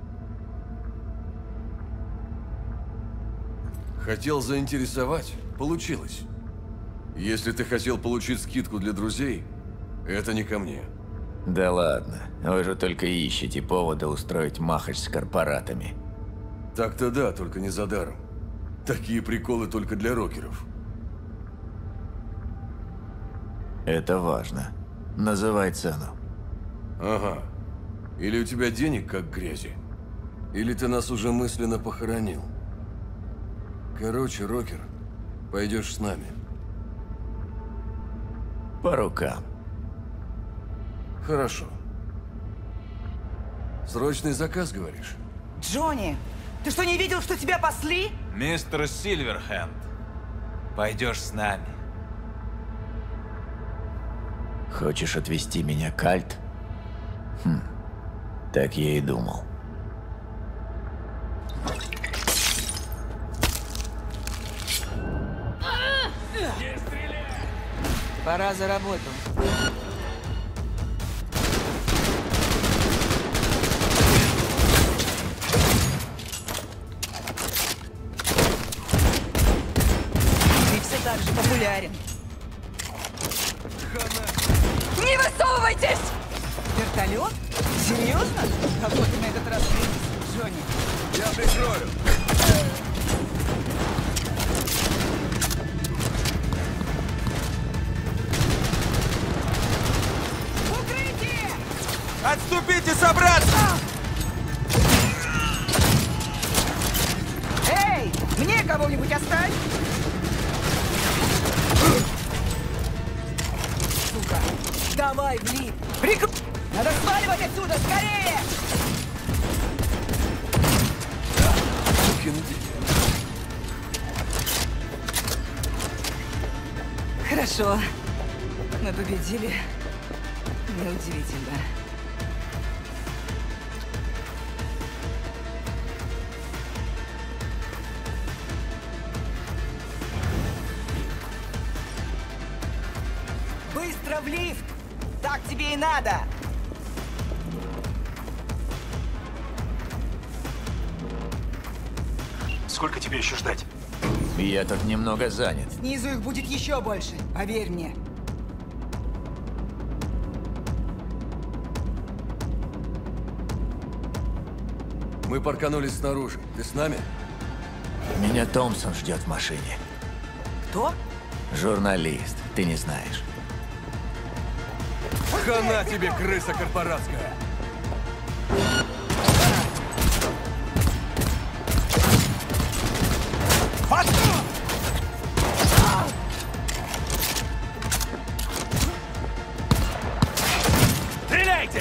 Хотел заинтересовать? Получилось. Если ты хотел получить скидку для друзей, это не ко мне. Да ладно, вы же только ищете повода устроить махач с корпоратами. Так-то да, только не за даром. Такие приколы только для рокеров. Это важно. Называй цену. Ага. Или у тебя денег как грязи, или ты нас уже мысленно похоронил. Короче, Рокер, пойдешь с нами. По рукам. Хорошо. Срочный заказ, говоришь? Джонни, ты что, не видел, что тебя пасли? Мистер Сильверхенд, пойдешь с нами. Хочешь отвезти меня к Альт? Так я и думал. Пора за работу. Ты все так же популярен. Не высовывайтесь! Вертолет? Серьезно? Кого ты на этот раз встретишь, Джонни? Я прикрою. Укрытие! Отступите, собраться! Эй, мне кого-нибудь оставь! Сука, давай, влип! Надо сваливать отсюда, скорее! Хорошо. Мы победили. Неудивительно. Быстро в лифт! Так тебе и надо! Сколько тебе еще ждать? Я тут немного занят. Снизу их будет еще больше, поверь мне. Мы парканулись снаружи. Ты с нами? Меня Томпсон ждет в машине. Кто? Журналист, ты не знаешь. Хана тебе, крыса корпоратская! Стреляйте!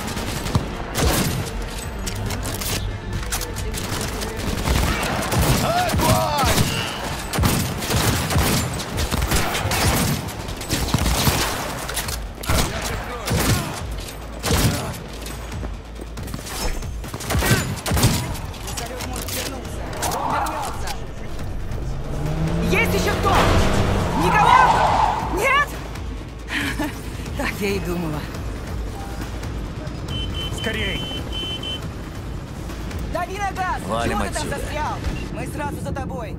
Есть еще кто? Никого? Нет? Так я и думала. Скорей! Дави на газ! Валим Чего ты там отсюда. застрял? Мы сразу за тобой.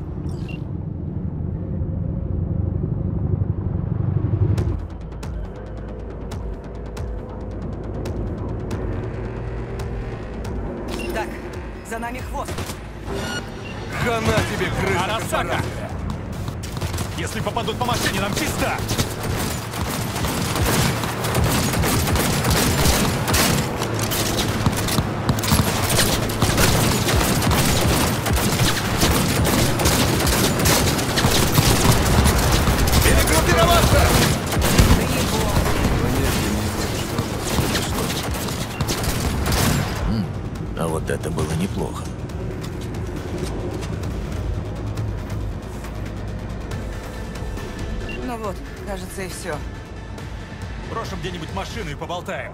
Так, за нами хвост. Хана тебе, крыса Арасака! корпоратская! Если попадут по машине, нам чисто! Перегруппироваться! А вот это было неплохо. Ну вот, кажется, и все. Брошим где-нибудь машину и поболтаем.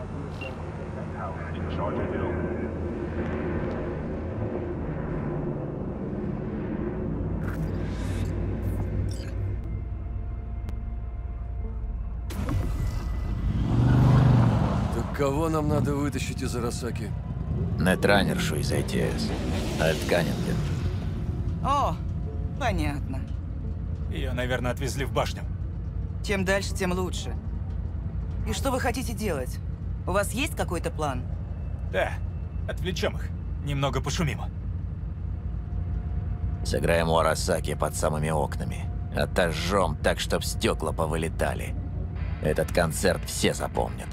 Так кого нам надо вытащить из Арасаки? Нетранершу из ITS. Альтканнинген. О, понятно. Ее, наверное, отвезли в башню. Чем дальше, тем лучше. И что вы хотите делать? У вас есть какой-то план? Да, отвлечем их. Немного пошумим. Сыграем у Арасаки под самыми окнами. Отожжем так, чтоб стекла повылетали. Этот концерт все запомнят.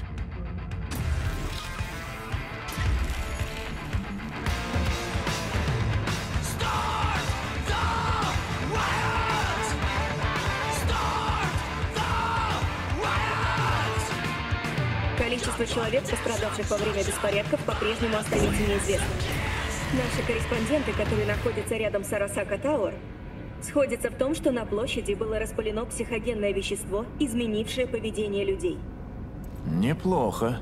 Количество человек, пострадавших во время беспорядков, по-прежнему остается неизвестным. Наши корреспонденты, которые находятся рядом с Арасака Тауэр, сходятся в том, что на площади было распылено психогенное вещество, изменившее поведение людей. Неплохо.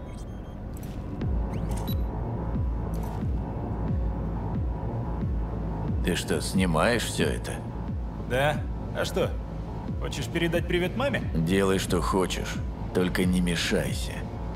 Ты что, снимаешь все это? Да? А что? Хочешь передать привет маме? Делай, что хочешь, только не мешайся.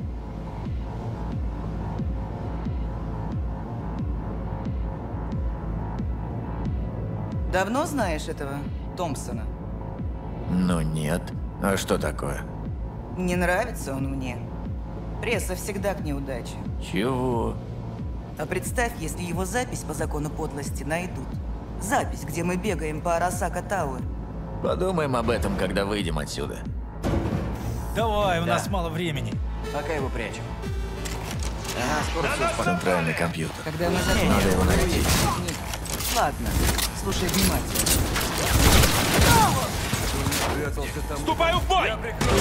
Давно знаешь этого Томпсона? Ну нет. А что такое? Не нравится он мне. Пресса всегда к неудаче. Чего? А представь, если его запись по закону подлости найдут. Запись, где мы бегаем по Арасака Тауэр. Подумаем об этом, когда выйдем отсюда. Давай, у нас мало времени. Пока его прячем. Центральный компьютер. Когда мы закончим, Надо его найти. Ладно, слушай внимательно. Вступаю в бой!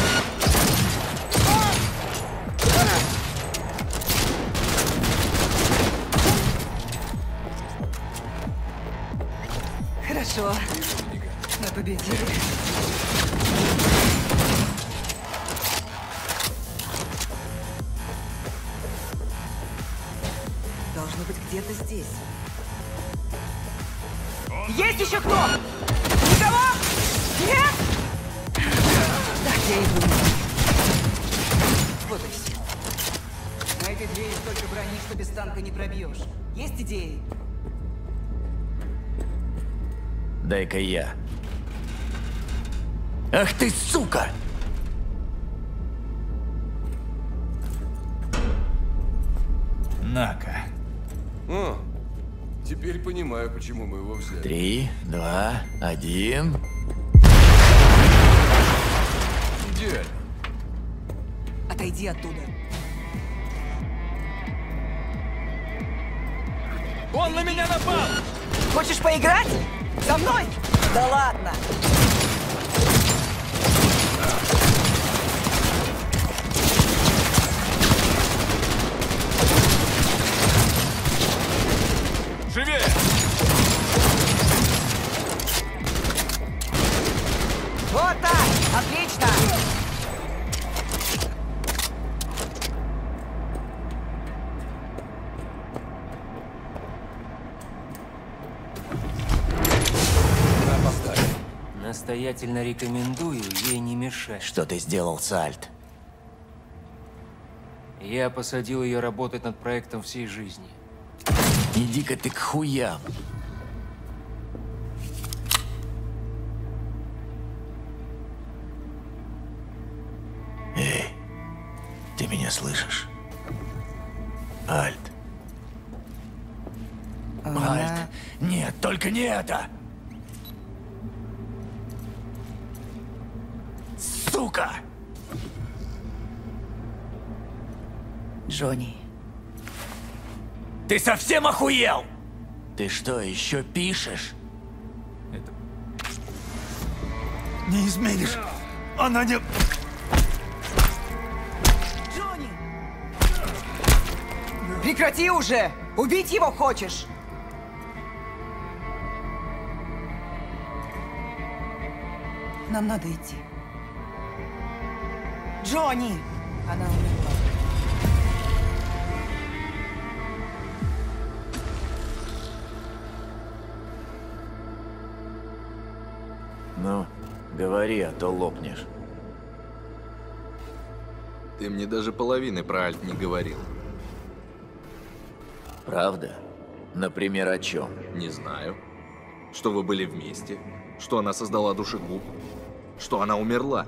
Хорошо. Мы победили. Должно быть где-то здесь. Есть еще кто? Никого? Нет? Так я и думала. этой двери столько брони, что без танка не пробьешь. Есть идеи? Дай-ка я. Ах ты, сука! На-ка. О, теперь понимаю, почему мы его взяли. 3, 2, 1. Идеально. Отойди оттуда. Он на меня напал! Хочешь поиграть? За мной? Да ладно. Живее! Вот так! Отлично! Настоятельно рекомендую ей не мешать. Что ты сделал, Сальт? Я посадил ее работать над проектом всей жизни. Иди-ка ты к хуям. Эй, ты меня слышишь? Альт. Альт. Нет, только не это! Сука! Джонни. Ты совсем охуел? Ты что, еще пишешь? Не изменишь. Она не... Джонни! Прекрати уже! Убить его хочешь? Нам надо идти. Джонни! Она умерла. Ну, говори, а то лопнешь. Ты мне даже половины про Альт не говорил. Правда? Например, о чем? Не знаю. Что вы были вместе, что она создала душегуб, что она умерла.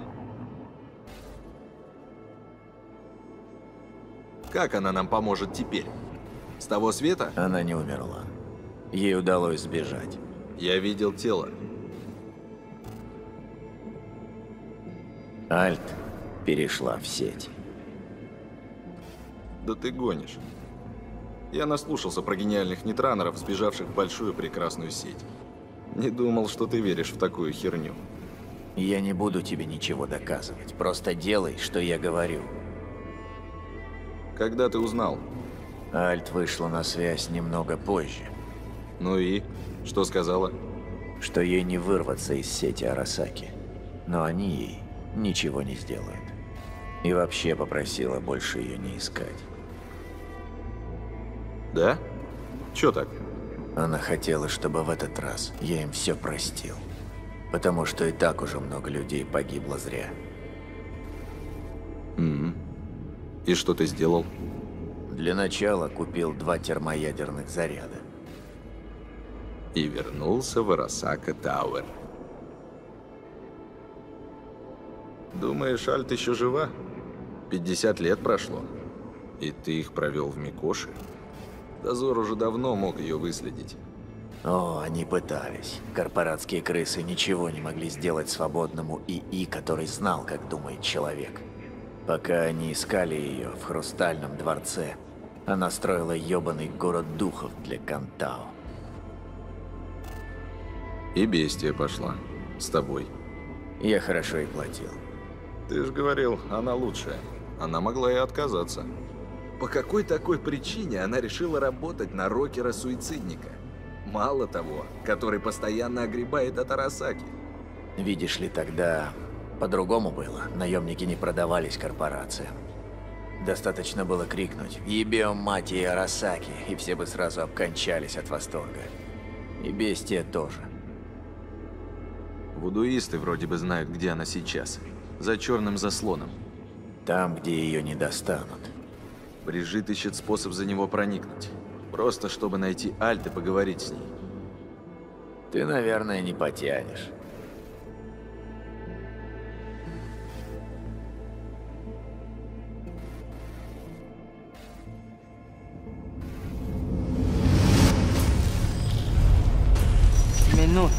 Как она нам поможет теперь? С того света? Она не умерла. Ей удалось сбежать. Я видел тело. Альт перешла в сеть. Да ты гонишь. Я наслушался про гениальных нетранеров, сбежавших в большую прекрасную сеть. Не думал, что ты веришь в такую херню. Я не буду тебе ничего доказывать. Просто делай, что я говорю. Когда ты узнал? Альт вышла на связь немного позже. Ну и? Что сказала? Что ей не вырваться из сети Арасаки. Но они ей ничего не сделают. И вообще попросила больше ее не искать. Да? Чё так? Она хотела, чтобы в этот раз я им все простил. Потому что и так уже много людей погибло зря. И что ты сделал? Для начала купил 2 термоядерных заряда. И вернулся в Арасака Тауэр. Думаешь, Альт еще жива? 50 лет прошло. И ты их провел в Микоши? Дозор уже давно мог ее выследить. О, они пытались. Корпоратские крысы ничего не могли сделать свободному ИИ, который знал, как думает человек. Пока они искали ее в Хрустальном дворце, она строила ёбаный город духов для Кантао. И бестия пошла. С тобой. Я хорошо и платил. Ты же говорил, она лучшая. Она могла и отказаться. По какой такой причине она решила работать на рокера-суицидника? Мало того, который постоянно огребает от Арасаки. Видишь ли, тогда по-другому было. Наемники не продавались корпорациям. Достаточно было крикнуть «Ебем, мать и Арасаки», и все бы сразу обкончались от восторга. И бестия тоже. Вудуисты вроде бы знают, где она сейчас. За черным заслоном. Там, где ее не достанут. Брижит ищет способ за него проникнуть. Просто чтобы найти Альт и поговорить с ней. Ты, наверное, не потянешь. Минуту.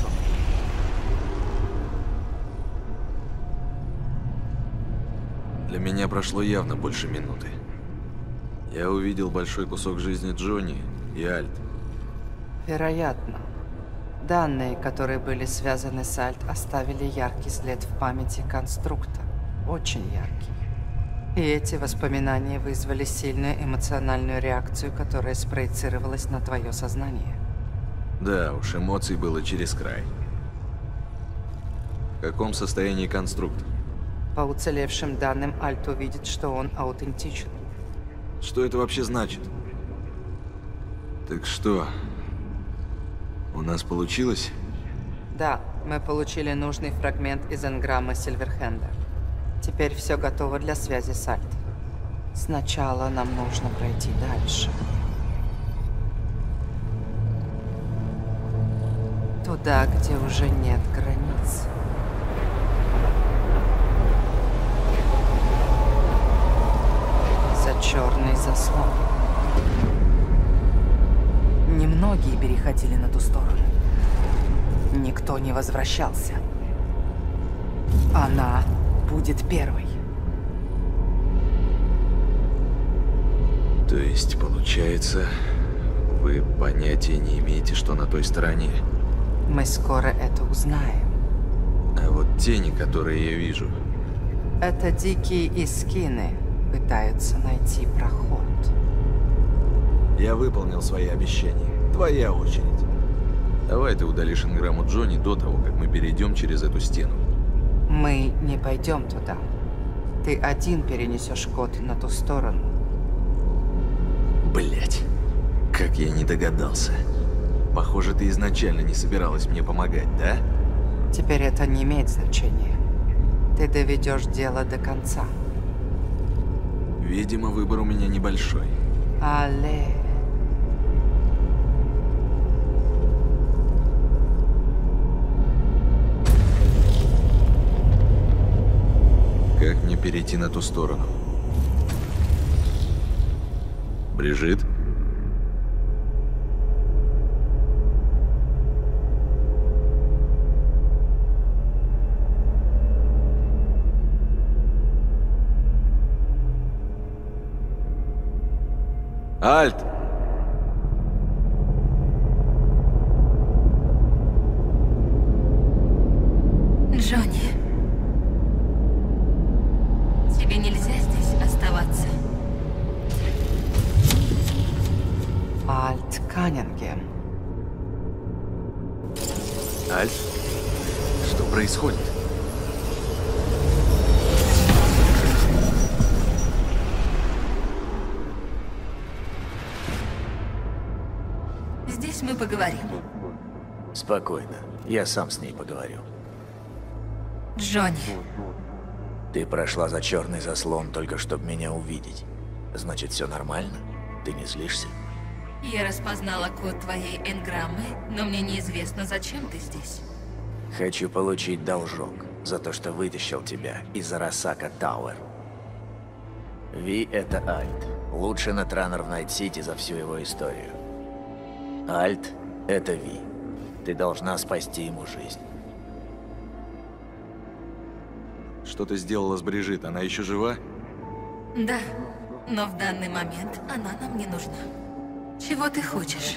Для меня прошло явно больше минуты. Я увидел большой кусок жизни Джонни и Альт. Вероятно. Данные, которые были связаны с Альт, оставили яркий след в памяти конструкта. Очень яркий. И эти воспоминания вызвали сильную эмоциональную реакцию, которая спроецировалась на твое сознание. Да уж, эмоций было через край. В каком состоянии конструкт? По уцелевшим данным, Альт увидит, что он аутентичен. Что это вообще значит? Так что? У нас получилось? Да, мы получили нужный фрагмент из энграммы Сильверхенда. Теперь все готово для связи с Альт. Сначала нам нужно пройти дальше. Туда, где уже нет границ. За черный заслон. Немногие переходили на ту сторону. Никто не возвращался. Она будет первой. То есть, получается, вы понятия не имеете, что на той стороне? Мы скоро это узнаем. А вот тени, которые я вижу... Это дикие искины пытаются найти проход. Я выполнил свои обещания. Твоя очередь. Давай ты удалишь энграмму Джонни до того, как мы перейдем через эту стену. Мы не пойдем туда. Ты один перенесешь код на ту сторону. Блять, как я не догадался. Похоже, ты изначально не собиралась мне помогать, да? Теперь это не имеет значения. Ты доведешь дело до конца. Видимо, выбор у меня небольшой. Але... Как мне перейти на ту сторону? Брижит? Альт! Джонни, тебе нельзя здесь оставаться. Альт Каннингем. Альт? Что происходит? Здесь мы поговорим. Спокойно. Я сам с ней поговорю. Джонни. Ты прошла за черный заслон только чтобы меня увидеть. Значит, все нормально? Ты не злишься? Я распознала код твоей энграммы, но мне неизвестно, зачем ты здесь. Хочу получить должок за то, что вытащил тебя из Арасака Тауэр. Ви — это Альт. Лучший нетранер в Найт-Сити за всю его историю. Альт — это Ви. Ты должна спасти ему жизнь. Что ты сделала с Брижит? Она еще жива? Да, но в данный момент она нам не нужна. Чего ты хочешь?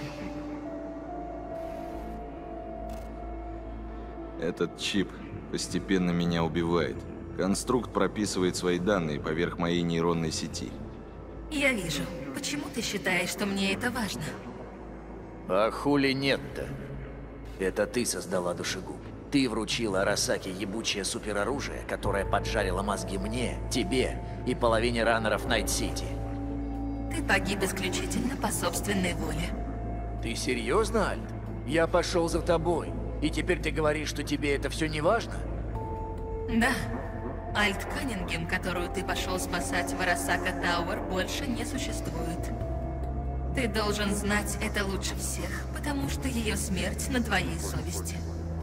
Этот чип постепенно меня убивает. Конструкт прописывает свои данные поверх моей нейронной сети. Я вижу. Почему ты считаешь, что мне это важно? А хули нет-то? Это ты создала душегуб. Ты вручила Арасаке ебучее супероружие, которое поджарило мозги мне, тебе и половине раннеров Найт-Сити. Ты погиб исключительно по собственной воле. Ты серьезно, Альт? Я пошел за тобой, и теперь ты говоришь, что тебе это все не важно? Да. Альт Каннингем, которую ты пошел спасать в Арасака Тауэр, больше не существует. Ты должен знать это лучше всех, потому что ее смерть на твоей совести.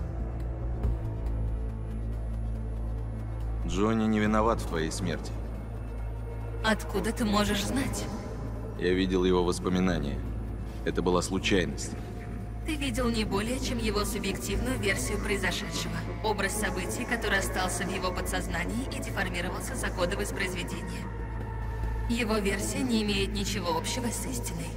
Джонни не виноват в твоей смерти. Откуда ты можешь знать? Я видел его воспоминания. Это была случайность. Ты видел не более, чем его субъективную версию произошедшего. Образ событий, который остался в его подсознании и деформировался за годы воспроизведения. Его версия не имеет ничего общего с истиной.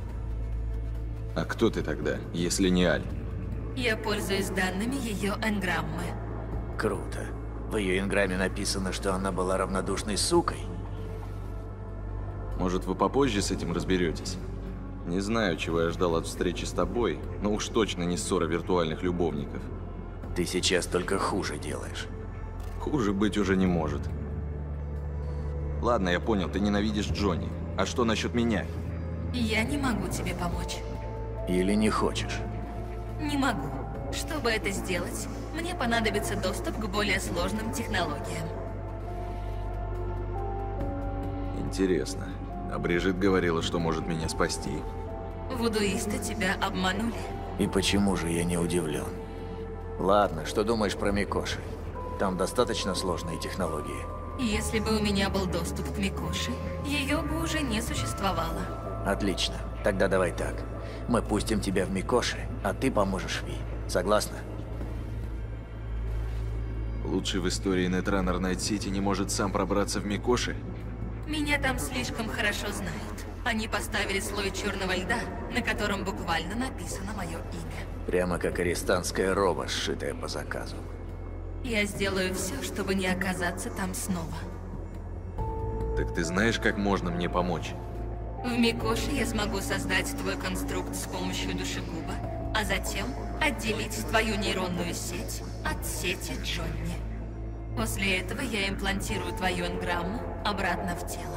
А кто ты тогда, если не Аль? Я пользуюсь данными ее энграммы. Круто. В ее энграмме написано, что она была равнодушной сукой. Может, вы попозже с этим разберетесь? Не знаю, чего я ждал от встречи с тобой, но уж точно не ссора виртуальных любовников. Ты сейчас только хуже делаешь. Хуже быть уже не может. Ладно, я понял, ты ненавидишь Джонни. А что насчет меня? Я не могу тебе помочь. Или не хочешь? Не могу. Чтобы это сделать, мне понадобится доступ к более сложным технологиям. Интересно. А Брижит говорила, что может меня спасти. Вудуисты тебя обманули. И почему же я не удивлен? Ладно, что думаешь про Микоши? Там достаточно сложные технологии. Если бы у меня был доступ к Микоши, ее бы уже не существовало. Отлично. Тогда давай так. Мы пустим тебя в Микоши, а ты поможешь Ви. Согласна? Лучший в истории Нетруннер Найт-Сити не может сам пробраться в Микоши? Меня там слишком хорошо знают. Они поставили слой черного льда, на котором буквально написано мое имя. Прямо как арестантская роба, сшитая по заказу. Я сделаю все, чтобы не оказаться там снова. Так ты знаешь, как можно мне помочь? В Микоши я смогу создать твой конструкт с помощью душегуба, а затем отделить твою нейронную сеть от сети Джонни. После этого я имплантирую твою энграмму обратно в тело.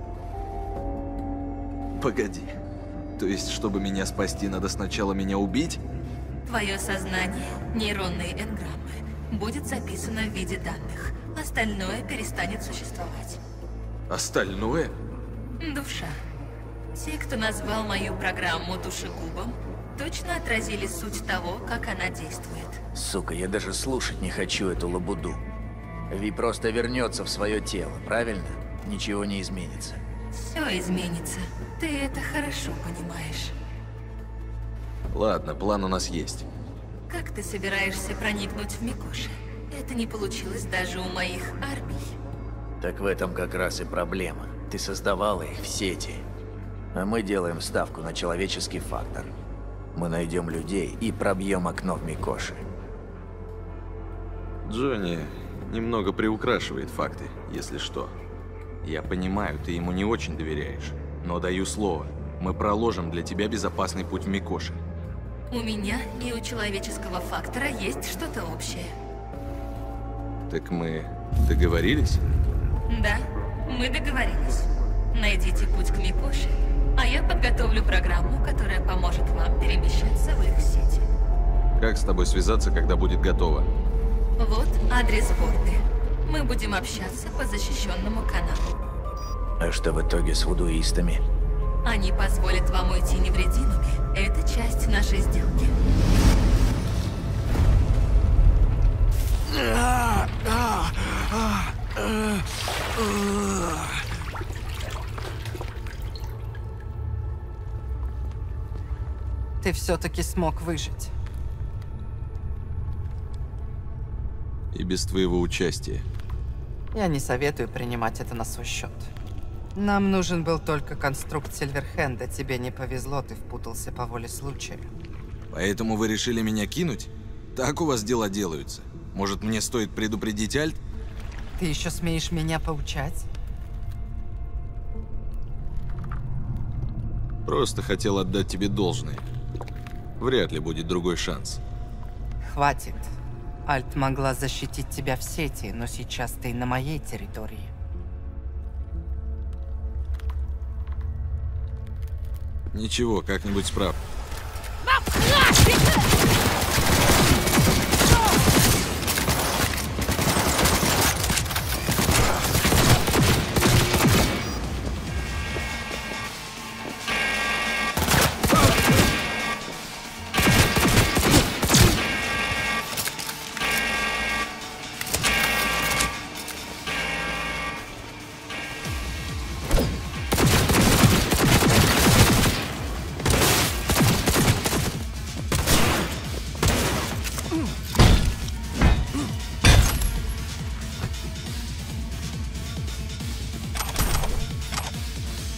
Погоди. То есть, чтобы меня спасти, надо сначала меня убить? Твое сознание, нейронные энграммы, будет записано в виде данных. Остальное перестанет существовать. Остальное? Душа. Те, кто назвал мою программу душегубом, точно отразили суть того, как она действует. Сука, я даже слушать не хочу эту лабуду. Ви просто вернется в свое тело, правильно? Ничего не изменится. Все изменится. Ты это хорошо понимаешь. Ладно, план у нас есть. Как ты собираешься проникнуть в Микоши? Это не получилось даже у моих армий. Так в этом как раз и проблема. Ты создавала их в сети. А мы делаем ставку на человеческий фактор. Мы найдем людей и пробьем окно в Микоши. Джонни немного приукрашивает факты, если что. Я понимаю, ты ему не очень доверяешь, но даю слово, мы проложим для тебя безопасный путь в Микоши. У меня и у человеческого фактора есть что-то общее. Так мы договорились? Да, мы договорились. Найдите путь к Микоши, а я подготовлю программу, которая поможет вам перемещаться в их сети. Как с тобой связаться, когда будет готово? Вот адрес борды. Мы будем общаться по защищенному каналу. А что в итоге с вудуистами? Они позволят вам уйти невредимыми. Это часть нашей сделки. Ты все-таки смог выжить. И без твоего участия. Я не советую принимать это на свой счет. Нам нужен был только конструкт Сильверхенда. Тебе не повезло, ты впутался по воле случая. Поэтому вы решили меня кинуть? Так у вас дела делаются. Может, мне стоит предупредить Альт? Ты еще смеешь меня поучать? Просто хотел отдать тебе должное. Вряд ли будет другой шанс. Хватит. Альт могла защитить тебя в сети, но сейчас ты на моей территории. Ничего, как-нибудь справ.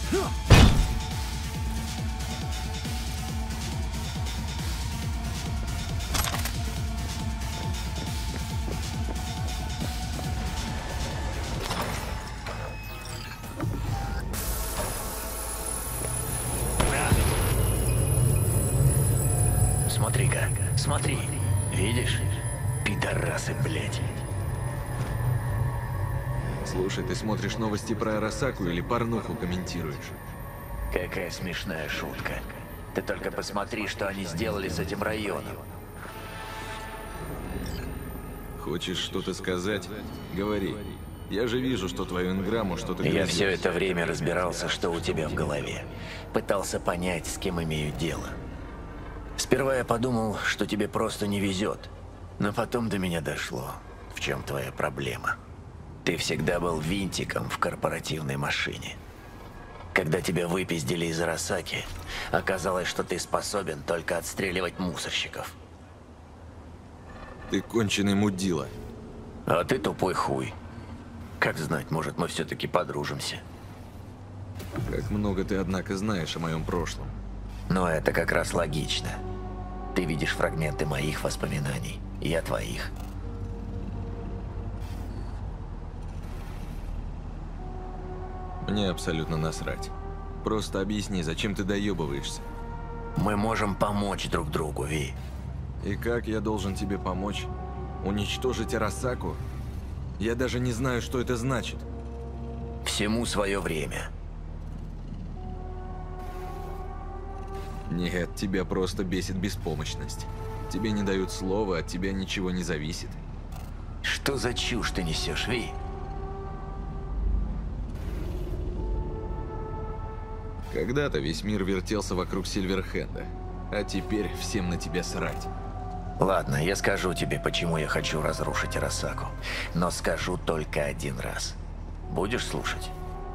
Смотри-ка, смотри. Видишь? Пидорасы, блядь. Слушай, ты смотришь новости про Арасаку или порнуху комментируешь? Какая смешная шутка. Ты только посмотри, что они сделали с этим районом. Хочешь что-то сказать? Говори. Я же вижу, что твою инграмму что-то Я грызет. все это время разбирался, что у тебя в голове. Пытался понять, с кем имею дело. Сперва я подумал, что тебе просто не везет. Но потом до меня дошло, в чем твоя проблема. Ты всегда был винтиком в корпоративной машине. Когда тебя выпиздили из Арасаки, оказалось, что ты способен только отстреливать мусорщиков. Ты конченый мудила. А ты тупой хуй. Как знать, может, мы все-таки подружимся. Как много ты, однако, знаешь о моем прошлом. Но это как раз логично. Ты видишь фрагменты моих воспоминаний, я твоих. Мне абсолютно насрать. Просто объясни, зачем ты доебываешься? Мы можем помочь друг другу, Ви. И как я должен тебе помочь? Уничтожить Арасаку? Я даже не знаю, что это значит. Всему свое время. Нет, тебя просто бесит беспомощность. Тебе не дают слова, от тебя ничего не зависит. Что за чушь ты несешь, Ви? Когда-то весь мир вертелся вокруг Сильверхенда, а теперь всем на тебя срать. Ладно, я скажу тебе, почему я хочу разрушить Арасаку. Но скажу только один раз. Будешь слушать?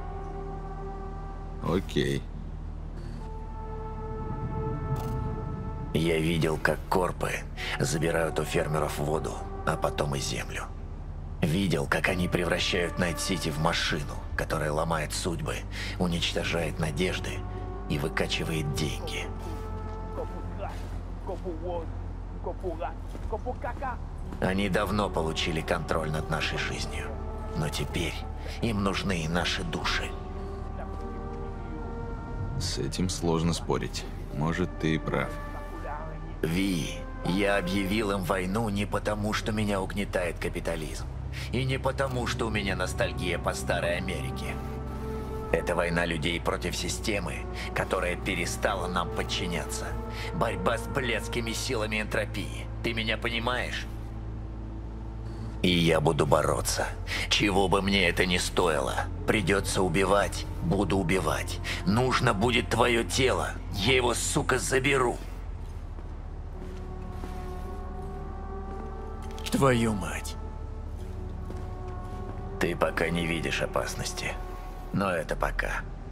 Окей. Я видел, как корпы забирают у фермеров воду, а потом и землю. Видел, как они превращают Найт-Сити в машину, которая ломает судьбы, уничтожает надежды и выкачивает деньги. Они давно получили контроль над нашей жизнью, но теперь им нужны и наши души. С этим сложно спорить. Может, ты и прав. Ви, я объявил им войну не потому, что меня угнетает капитализм. И не потому, что у меня ностальгия по старой Америке. Это война людей против системы, которая перестала нам подчиняться. Борьба с блядскими силами энтропии. Ты меня понимаешь? И я буду бороться. Чего бы мне это ни стоило. Придется убивать, буду убивать. Нужно будет твое тело. Я его, сука, заберу. Твою мать. Ты пока не видишь опасности. Но это пока.